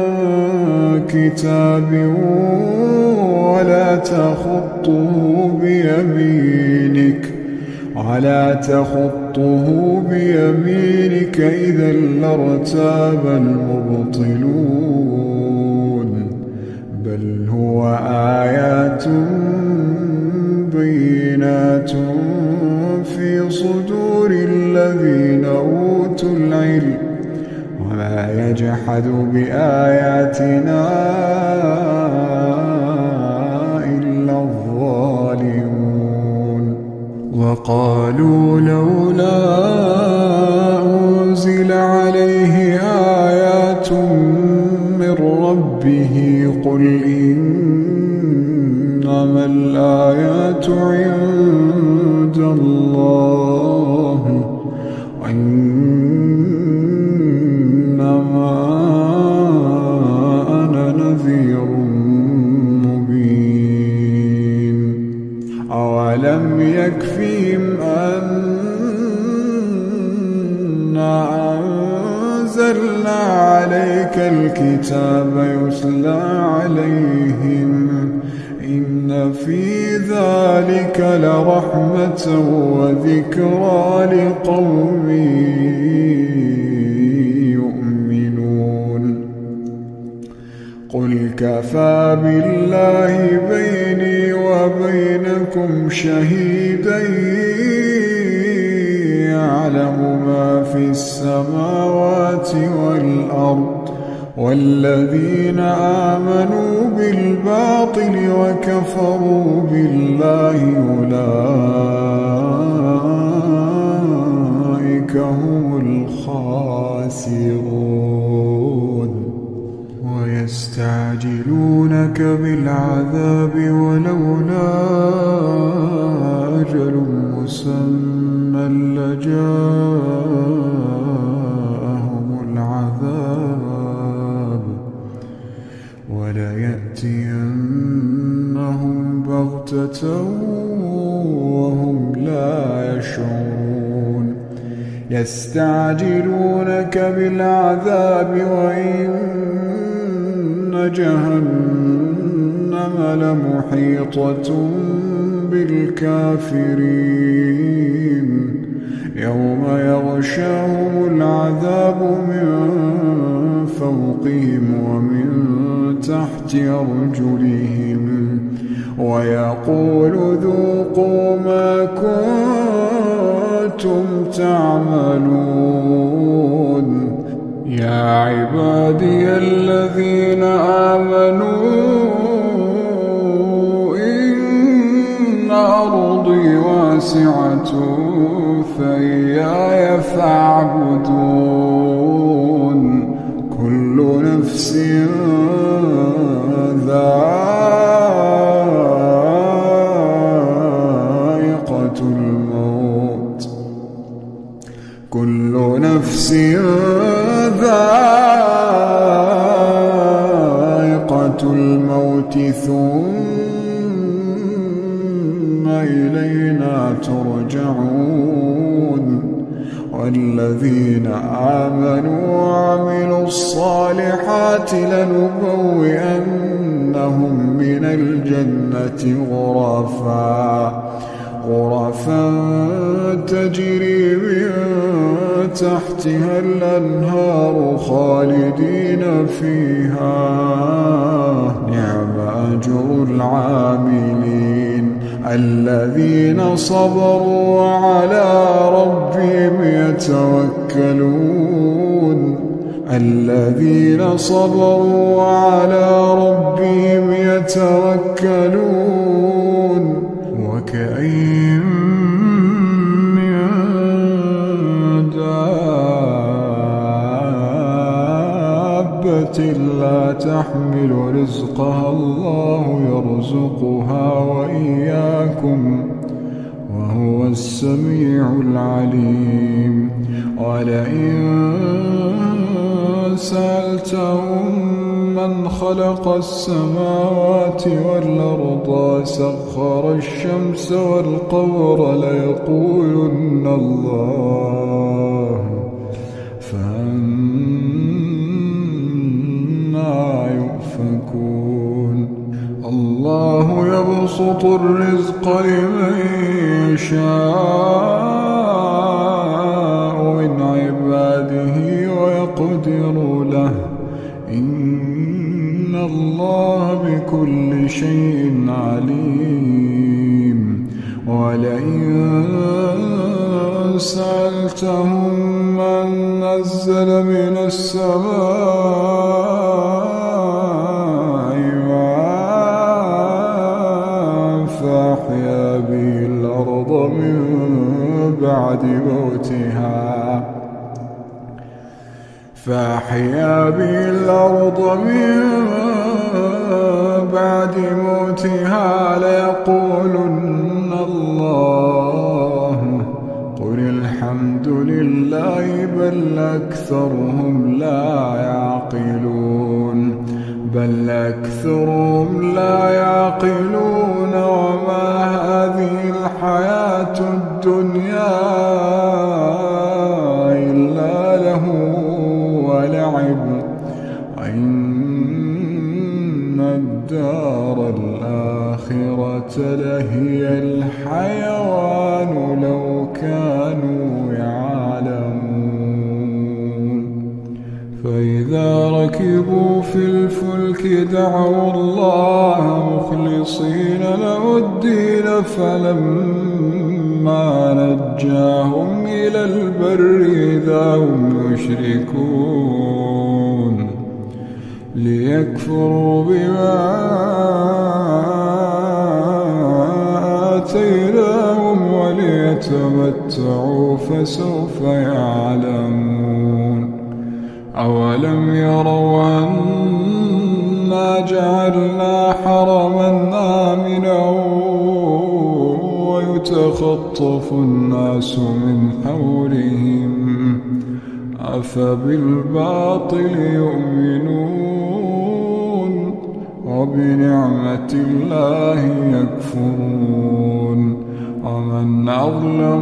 كتاب ولا تخطه بيمينك ولا تخطه بيمينك إذا لارتاب المبطلون بل هو آيات بينات في صدور الذين أوتوا العلم وما يجحد بآياتنا إلا الظالمون وقالوا لولا أنزل عليه آيات من ربه قل إنما الآيات عند الله وإنما أنا نذير مبين أولم يكفهم أنا أنزلنا عليك الكتاب يتلى عليهم إن في ذلك لرحمة وذكرى لقوم يؤمنون قل كفى بالله بيني وبينكم شهيدا يعلم ما في السماوات والأرض والذين آمنوا بالباطل وكفروا بالله أولئك هم الخاسرون ويستعجلونك بالعذاب ولولا أجل مسمى لجاءهم العذاب وليأتينهم بغتة وهم لا يشعرون يستعجلونك بالعذاب وإن جهنم لمحيطة بالكافرين يوم يغشاهم العذاب من فوقهم ومن تحت أرجلهم ويقول ذوقوا ما كنتم تعملون يا عبادي الذين آمنوا إن أرضي واسعة فإياي فاعبدون كل نفس ذائقة الموت كل نفس ذائقة الموت ثم إلينا ترجعون والذين آمنوا وعملوا الصالحات لنبوئنهم من الجنة غرفا غرفا تجري من تحتها الأنهار خالدين فيها نعم أجر العاملين الذين صبروا وعلى ربهم يتوكلون الذين صبروا وعلى ربهم يتوكلون وكأين من دابة لا تحمل رزقها الله يرزقها وإياكم وهو السميع العليم ولئن سألتهم من خلق السماوات والأرض وسخر الشمس والقمر ليقولن الله فأنا يؤفكون الله يبسط الرزق لمن يشاء يقدر له إن الله بكل شيء عليم ولئن سألتهم من نزل من السماء ماء فأحيا به الأرض من بعد موتها فأحيا به الأرض من بعد موتها ليقولن الله قل الحمد لله بل أكثرهم لا يعقلون بل أكثرهم لا يعقلون وما هذه الحياة الدنيا إلا له ولعب وإن الدار الآخرة لهي الحيوان لو كانوا يعلمون فإذا ركبوا في الفلك دعوا الله مخلصين له الدين فلما نجاهم إلى البر إذا هم يشركون ليكفروا بما آتيناهم وليتمتعوا فسوف يعلمون أولم يروا أنا جعلنا حرما آمنا ويتخطف الناس من حولهم أفبالباطل يؤمنون وبنعمة الله يكفرون ومن أظلم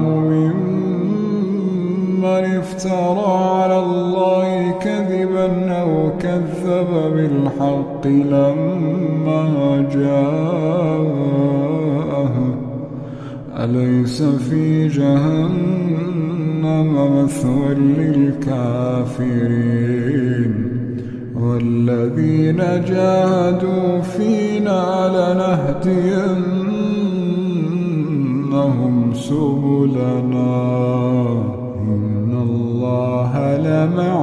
ممن افترى على الله كذبا أو كذب بالحق لما جاءه أليس في جهنم مثوى للكافرين والذين جاهدوا فينا لنهدينهم سبلنا إن الله لمع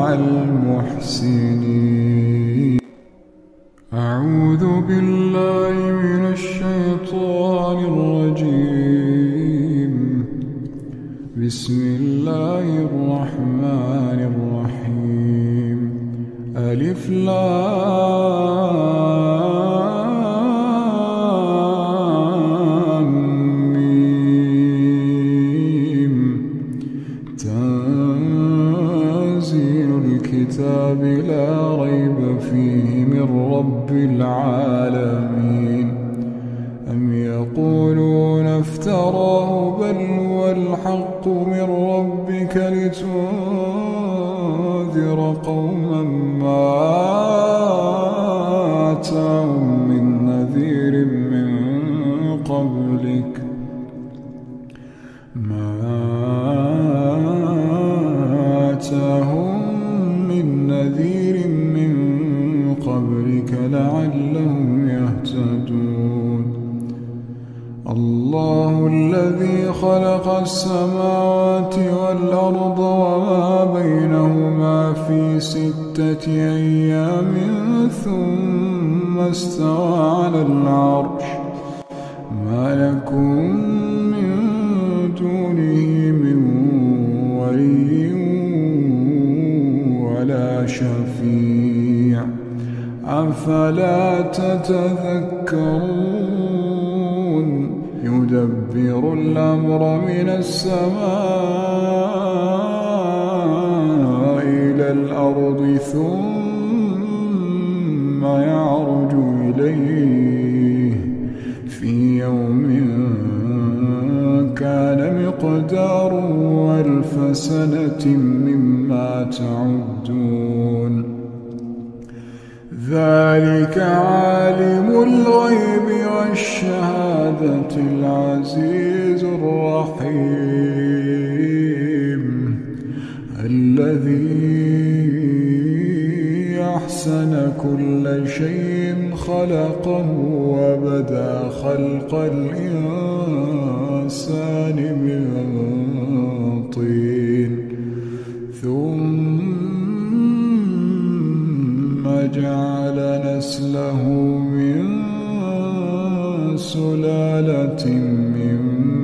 المحسنين أعوذ بالله من الشيطان الرجيم بسم الله الرحمن الرحيم ألف لام ميم تنزيل الكتاب لا ريب فيه من رب العالمين أم يقولون افتراه بل هو الحق من ربك لتنذر قوما ما آتاهم من نذير من قبلك ما آتاهم من نذير من قبلك لعلهم يهتدون الله الذي خلق السماوات والأرض وما بينهما في ستة أيام ثم استوى على العرش ما لكم من دونه من ولي ولا شفيع أفلا تتذكرون يدبر الأمر من السماء إلى الأرض ثم يعرج إليه في يوم كان مقداره ألف سنة مما تعدون ذلك عالم الغيب والشهادة العزيز الرحيم الذي أحسن كل شيء خلقه وبدأ خلق الإنسان من طين ثم جعل نسله من سلالة من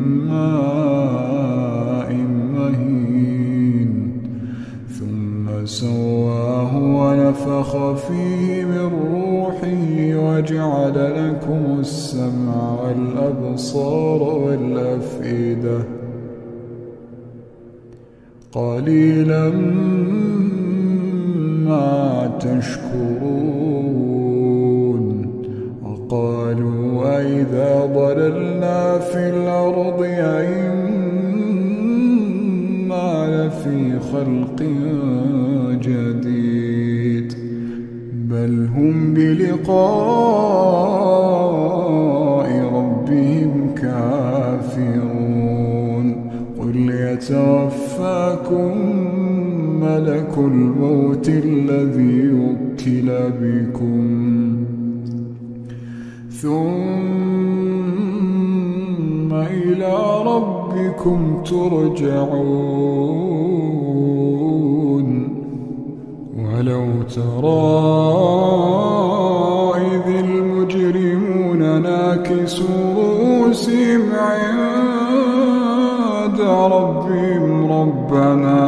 ماء مهين ثم سواه ونفخ فيه من روحه وجعل لكم السمع والأبصار والأفئدة قليلا ما تشكرون وقالوا أئذا ضللنا في الأرض أئنا لفي خلق جديد بل هم بلقاء ربهم كافرون قل يتوفاكم ملك الموت الذي وكل بكم ثم إلى ربكم ترجعون ولو ترى إذ المجرمون ناكسوا رؤوسهم عند ربهم ربنا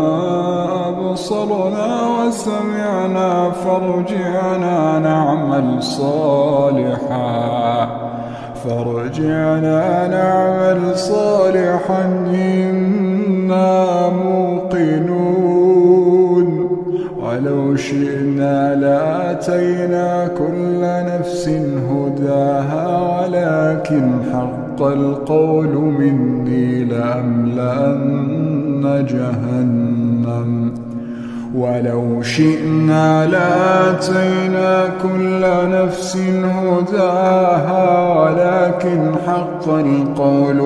أبصرنا وسمعنا فارجعنا نعمل صالحا فارجعنا نعمل صالحا إنا موقنون ولو شئنا لآتينا كل نفس هداها ولكن حق القول مني لأملأن جهنم ولو شئنا لآتينا كل نفس هداها ولكن حق القول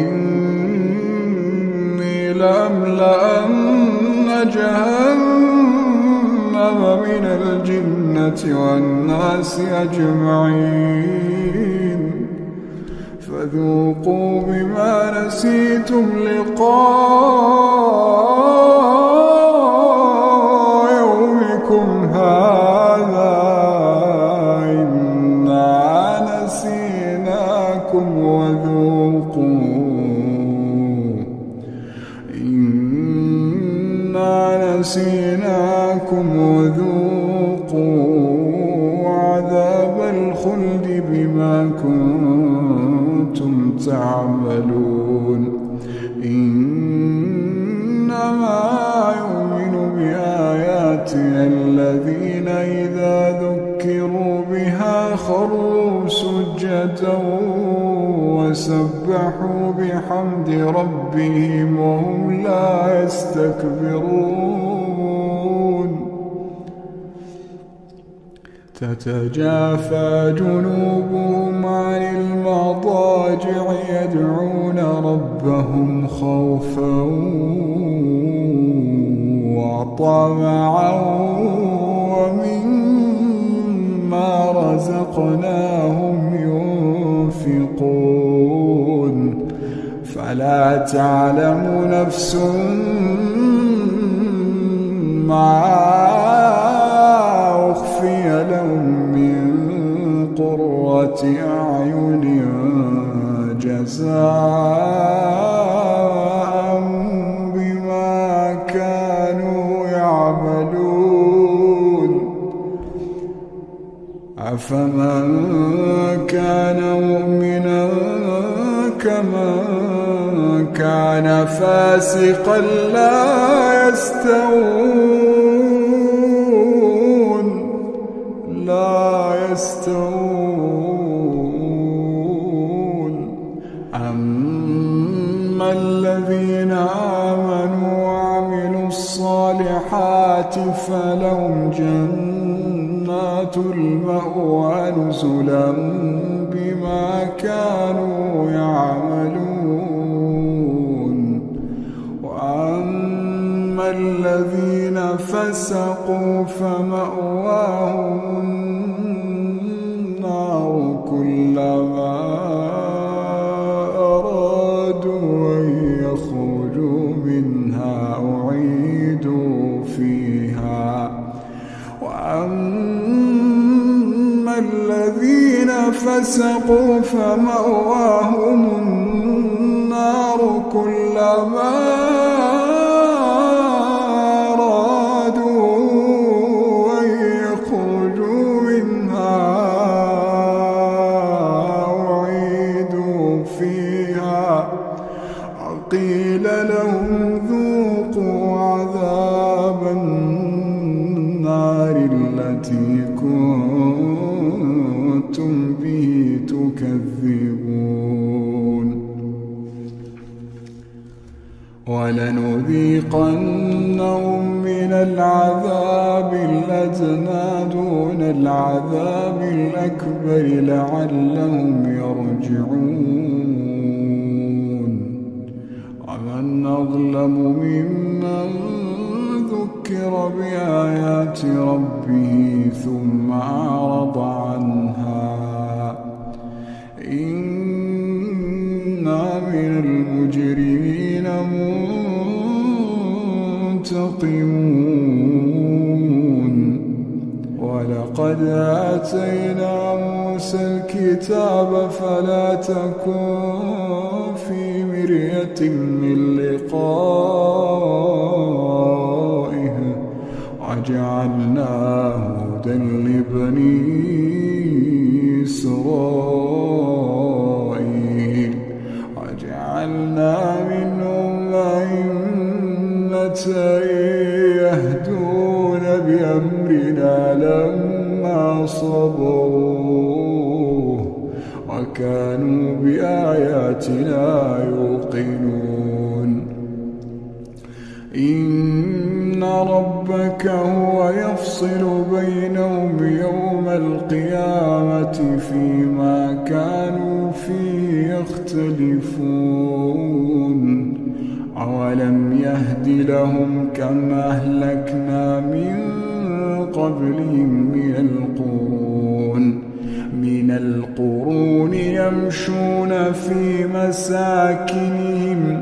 مني لأملأن جهنم من الجنة والناس أجمعين فذوقوا بما نسيتم لقاء يومكم هذا إنا نسيناكم وذوقوا إنا نسيناكم وذوقوا عذاب الخلد بما كنتم تعملون إنما يؤمن بآياتنا الذين إذا ذكروا بها خروا سجدا وسبحوا بحمد ربهم وهم لا يستكبرون تتجافى جنوبهم عن المضاجع يدعون ربهم خوفا وطمعا ومما رزقناهم ينفقون فلا تعلم نفس ما أخفي لهم من قرة أعين جزاء بما كانوا يعملون أفمن كان مؤمنا كمن كان فاسقا لا يستوون لا يستوون أما الذين آمنوا وعملوا الصالحات فلهم جنات المأوى نزلا بما كانوا يعملون وأما الذين فسقوا فمأواهم النار كلما أرادوا أن يخرجوا منها أعيدوا فيها. وأما الذين فسقوا فمأواهم النار كلما قيل لهم ذوقوا عذاب النار التي كنتم به تكذبون. ولنذيقنهم من العذاب الأدنى دون العذاب الأكبر لعلهم يرجعون. ومن أظلم ممن ذكر بآيات ربه ثم أعرض عنها إنا من المجرمين منتقمون. ولقد آتينا موسى الكتاب فلا تكن في مرية من لقائه وجعلناه هدى لبني إسرائيل وجعلنا منهم أئمة يهدون بأمرنا لما صبروا وكانوا بآياتنا يوقنون. إن ربك هو يفصل بينهم يوم القيامة فيما كانوا فيه يختلفون. أولم يهد لهم كم أهلكنا من قبلهم من القرون من القرون يمشون في مساكنهم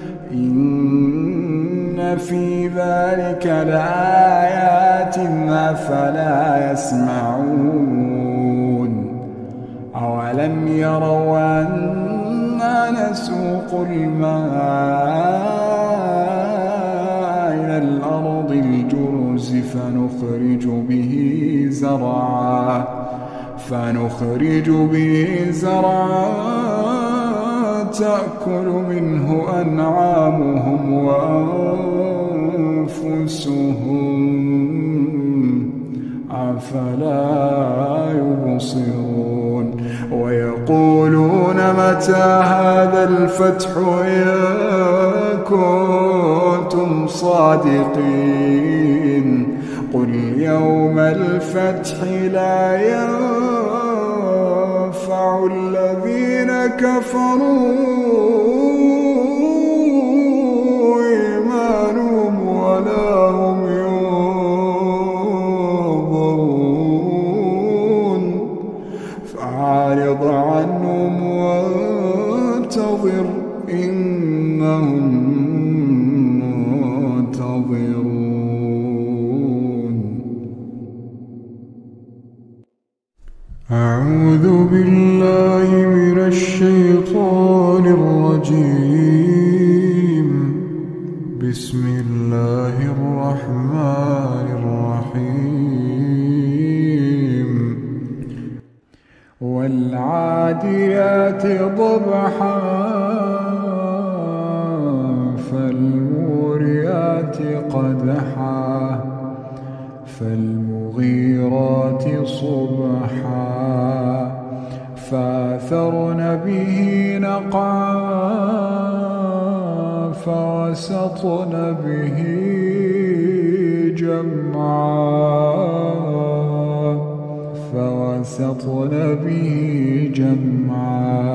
إن في ذلك لآيات أفلا يسمعون. أولم يروا أنا نسوق الماء إلى الأرض الجرز فنخرج به زرعا فنخرج به زرعا تأكل منه أنعامهم وأنفسهم أفلا يبصرون. ويقولون متى هذا الفتح إن كنتم صادقين قل يوم الفتح لا ينفع الذين كفروا إيمانهم ولا هم ينظرون فأعرض عنهم وانتظر إنهم منتظرون. أعوذ بالله من الشيطان الرجيم. بسم الله الرحمن الرحيم. والعاديات ضبحا فالموريات قدحا فالمغيرات صبحا فأثرن به نقعا فوسطن به جمعا فوسطن به جمعا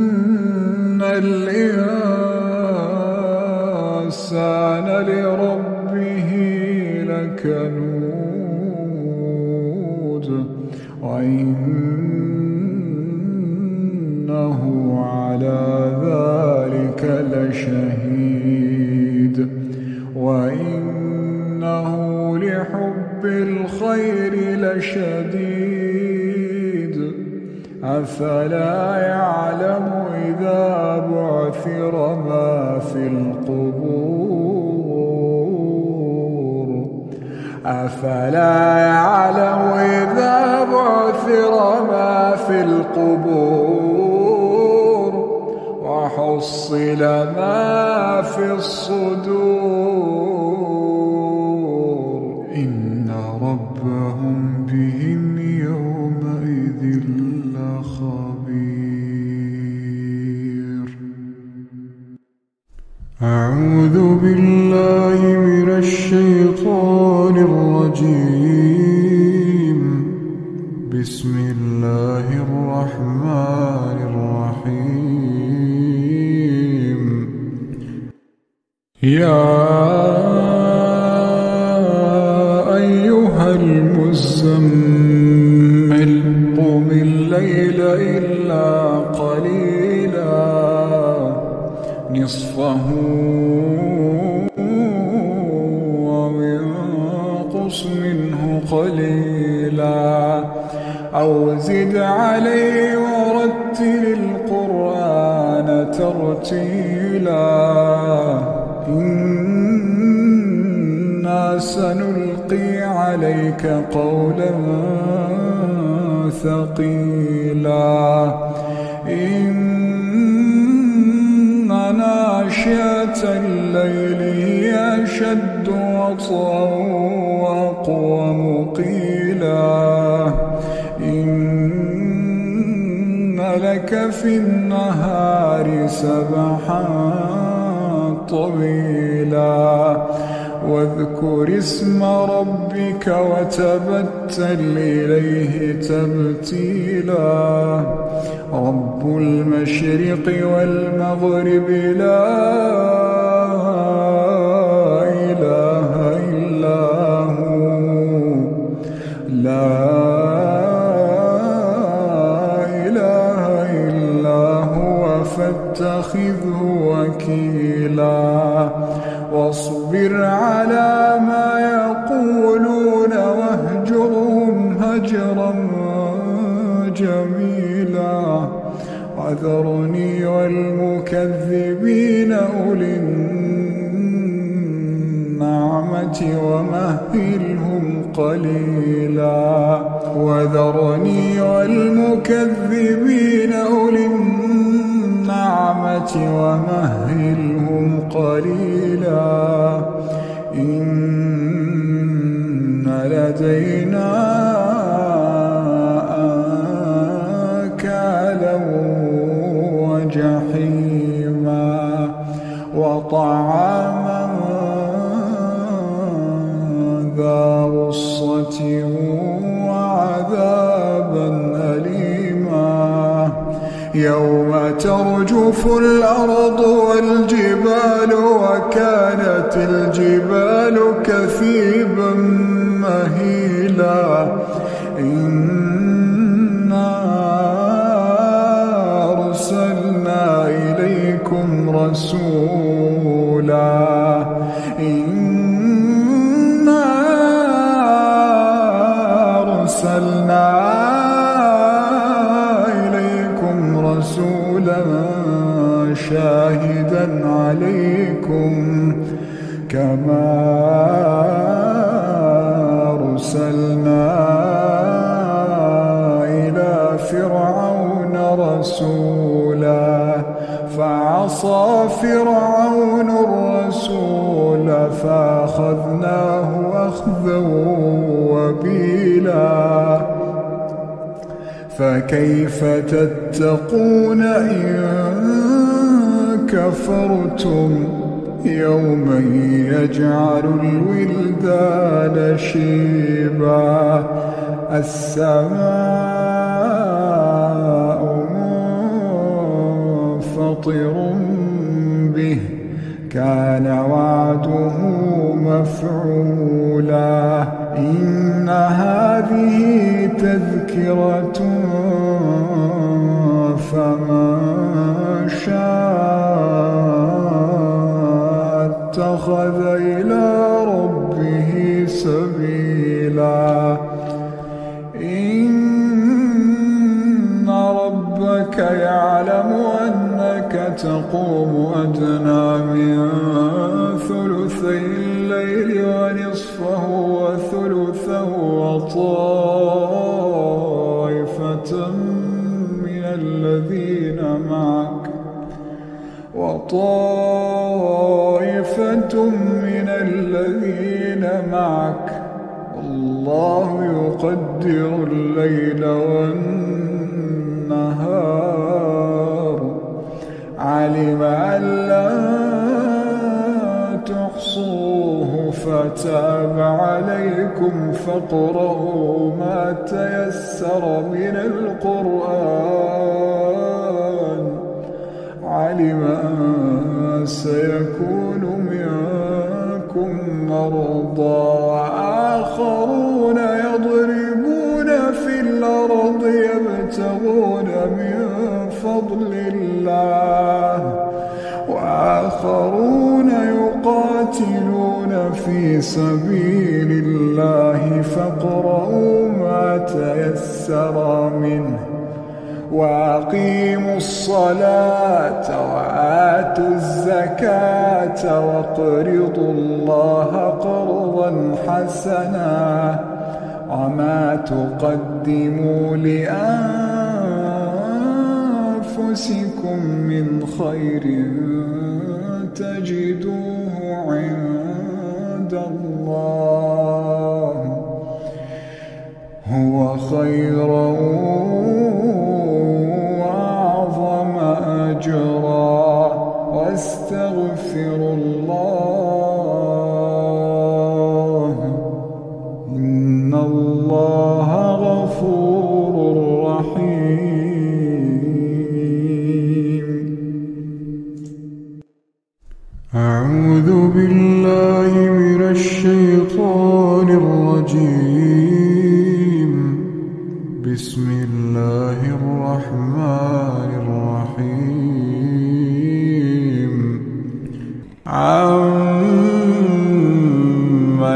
إن الإنسان لربه لكنود وإنه على ذلك لشهيد وإنه لحب الخير لشديد أفلا يعلم إذا بعثر ما في القبور أفلا يعلم إذا بعثر ما في القبور وحصل ما في الصدور إن ربهم بهم يومئذ لخبير. أعوذ بالله من الشيطان الرجيم. بسم الله الرحمن الرحيم. يا أيها المزمل قم الليل إلا قليلا نصفه وانقص منه قليلا أو زد عليه ورتل القرآن ترتيلا إنا سنلقي عليك قولا ثقيلا إن ناشئة الليل هي أشد وطئا وأقوم قيلا إن لك في النهار سبحا طويلا واذكر اسم ربك وتبتل إليه تبتيلا رب المشرق والمغرب لا إله إلا هو لا إله إلا هو فاتخذه وكيلا واصبر على ما يقولون واهجرهم هجرا جميلا وذرني والمكذبين أولي النعمة ومهلهم قليلا وذرني والمكذبين أولي النعمة ومهلهم قليلا إن لدينا أنكالا وجحيما وطعاما ذا غصة وعذابا أليما يوم ترجف الأرض والجبال وكانت الجبال كثيبا مهيلا إنا أرسلنا إليكم رسولا إنا أرسلنا رسولا شاهدا عليكم كما أرسلنا إلى فرعون رسولا فعصى فرعون الرسول فأخذناه أخذا وبيلا فكيف تتقون إن كفرتم يوما يجعل الولدان شيبا السماء منفطر به كان وعده مفعولا إن هذه تذكرة فمن شاء اتخذ إلى ربه سبيلا إن ربك يعلم أنك تقوم أدنى من ثلثي الليل ونصفه وثلثه وطائفة من الذين معك وطائفة من الذين معك والله يقدر الليل والنهار علم أن لا تحصوه فتاب عليكم فاقرؤوا ما تيسر من القرآن علم أن سيكون منكم مرضى وآخرون يضربون في الأرض يبتغون من فضل الله وآخرون يقاتلون في سبيل الله فاقرؤوا ما تيسر منه وأقيموا الصلاة وآتوا الزكاة وَاقْرِضُوا الله قرضا حسنا وما تقدموا لأنفسكم من خير تجدوه عند الله هو خيرا وأعظم أجرا واستغفروا الله إن الله غفور رحيم. أعوذ بالله من الشيطان الرجيم. بسم الله الرحمن الرحيم. عما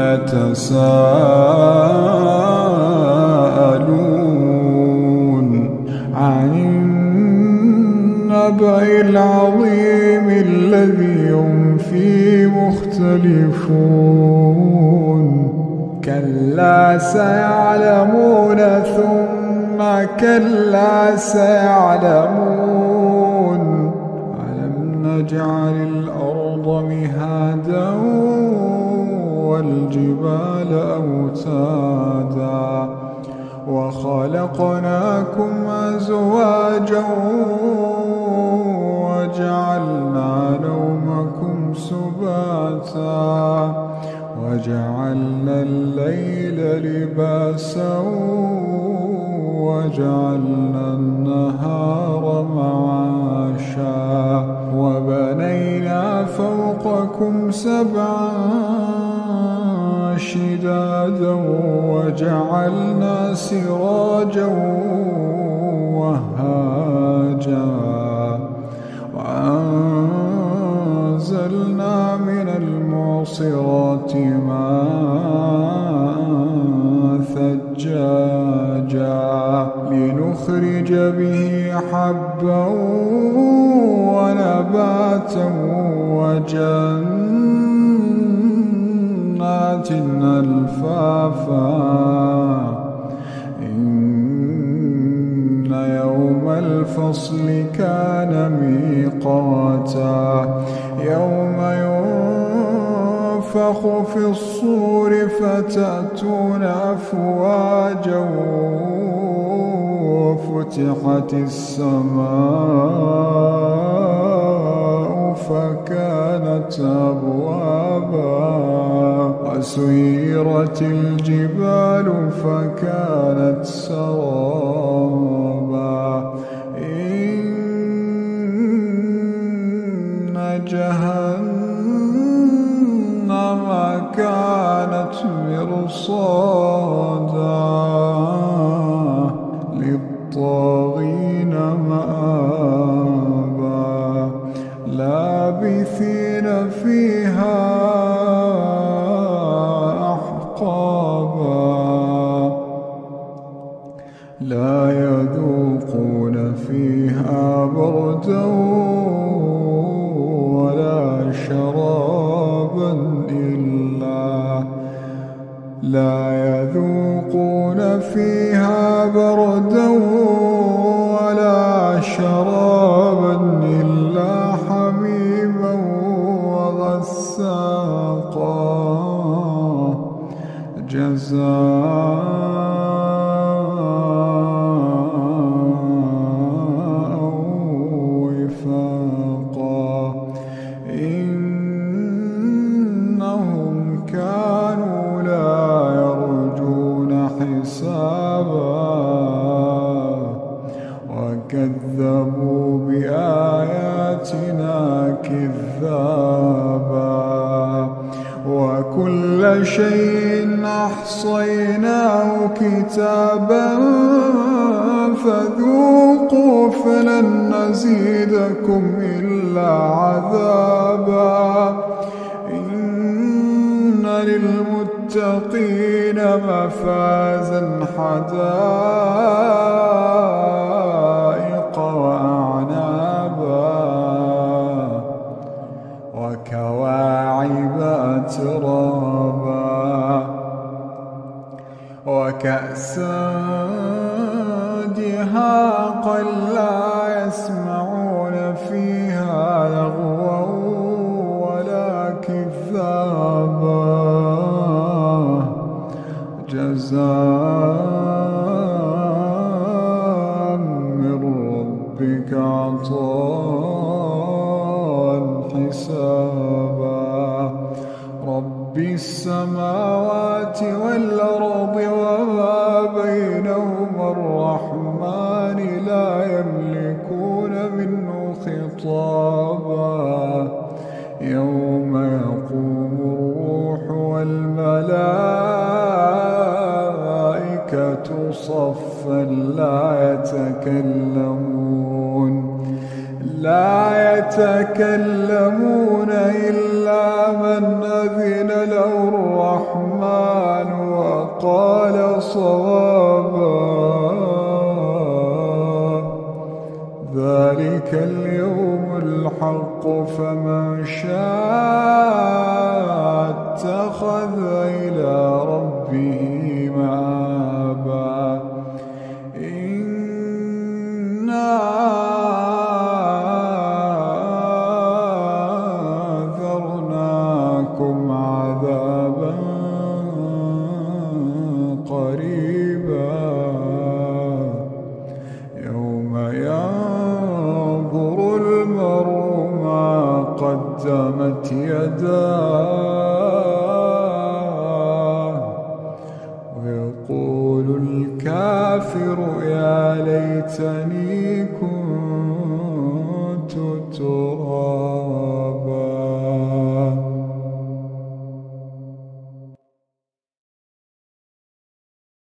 يتساءلون عن النبأ العظيم الذي هم فيه مختلفون كلا سيعلمون ثم كلا سيعلمون ألم نجعل الأرض مهادا والجبال أوتادا وخلقناكم أزواجا وجعلنا نومكم سباتا وجعلنا الليل لباسا وجعلنا النهار معاشا وبنينا فوقكم سبعا شدادا وجعلنا سراجا وهاجا وأنزلنا من المعصرات ماء ثجاجا لنخرج به حبا ونباتا وجنات ألفافا إن يوم الفصل كان ميقاتا يوم ينفخ في الصور فتأتون أفواجا وفتحت السماء فكانت أبوابا وسيرت الجبال فكانت سرابا إن جهنم كانت مرصادا للطاغين مآبا لابثين فيها أحقابا لا يذوقون فيها بردا ولا شرابا إلا لا يذوقون فيها بردا ولا شرابا إلا حميما وغساقا جزاء وفاقا إنهم كانوا لا يرجون حسابا وكذبوا بآياتنا كذابا وكل شيء أحصيناه كتابا فذوقوا فلن نزيدكم إلا عذابا إن للمتقين مفازا حدائق وأعنابا وكواعب أترابا وكأسا دهاقا لا يسمعون فيها لغوا ولا كذابا جزاء من ربك عطاء حسابا رب السماوات والأرض وما بينهما الرحمن لا يملكون منه خطابا يوم يقوم الروح والملائكة صفا لا يتكلمون لا يتكلمون إلا من أذن له الرحمن وقال صوابا ذلك اليوم الحق فمن شاء اتخذ إلى ربه مآبا إنا أنذرناكم عذابا قريبا يوم ينظر المرء ما قدمت يداه ويقول الكافر يا ليتني كنت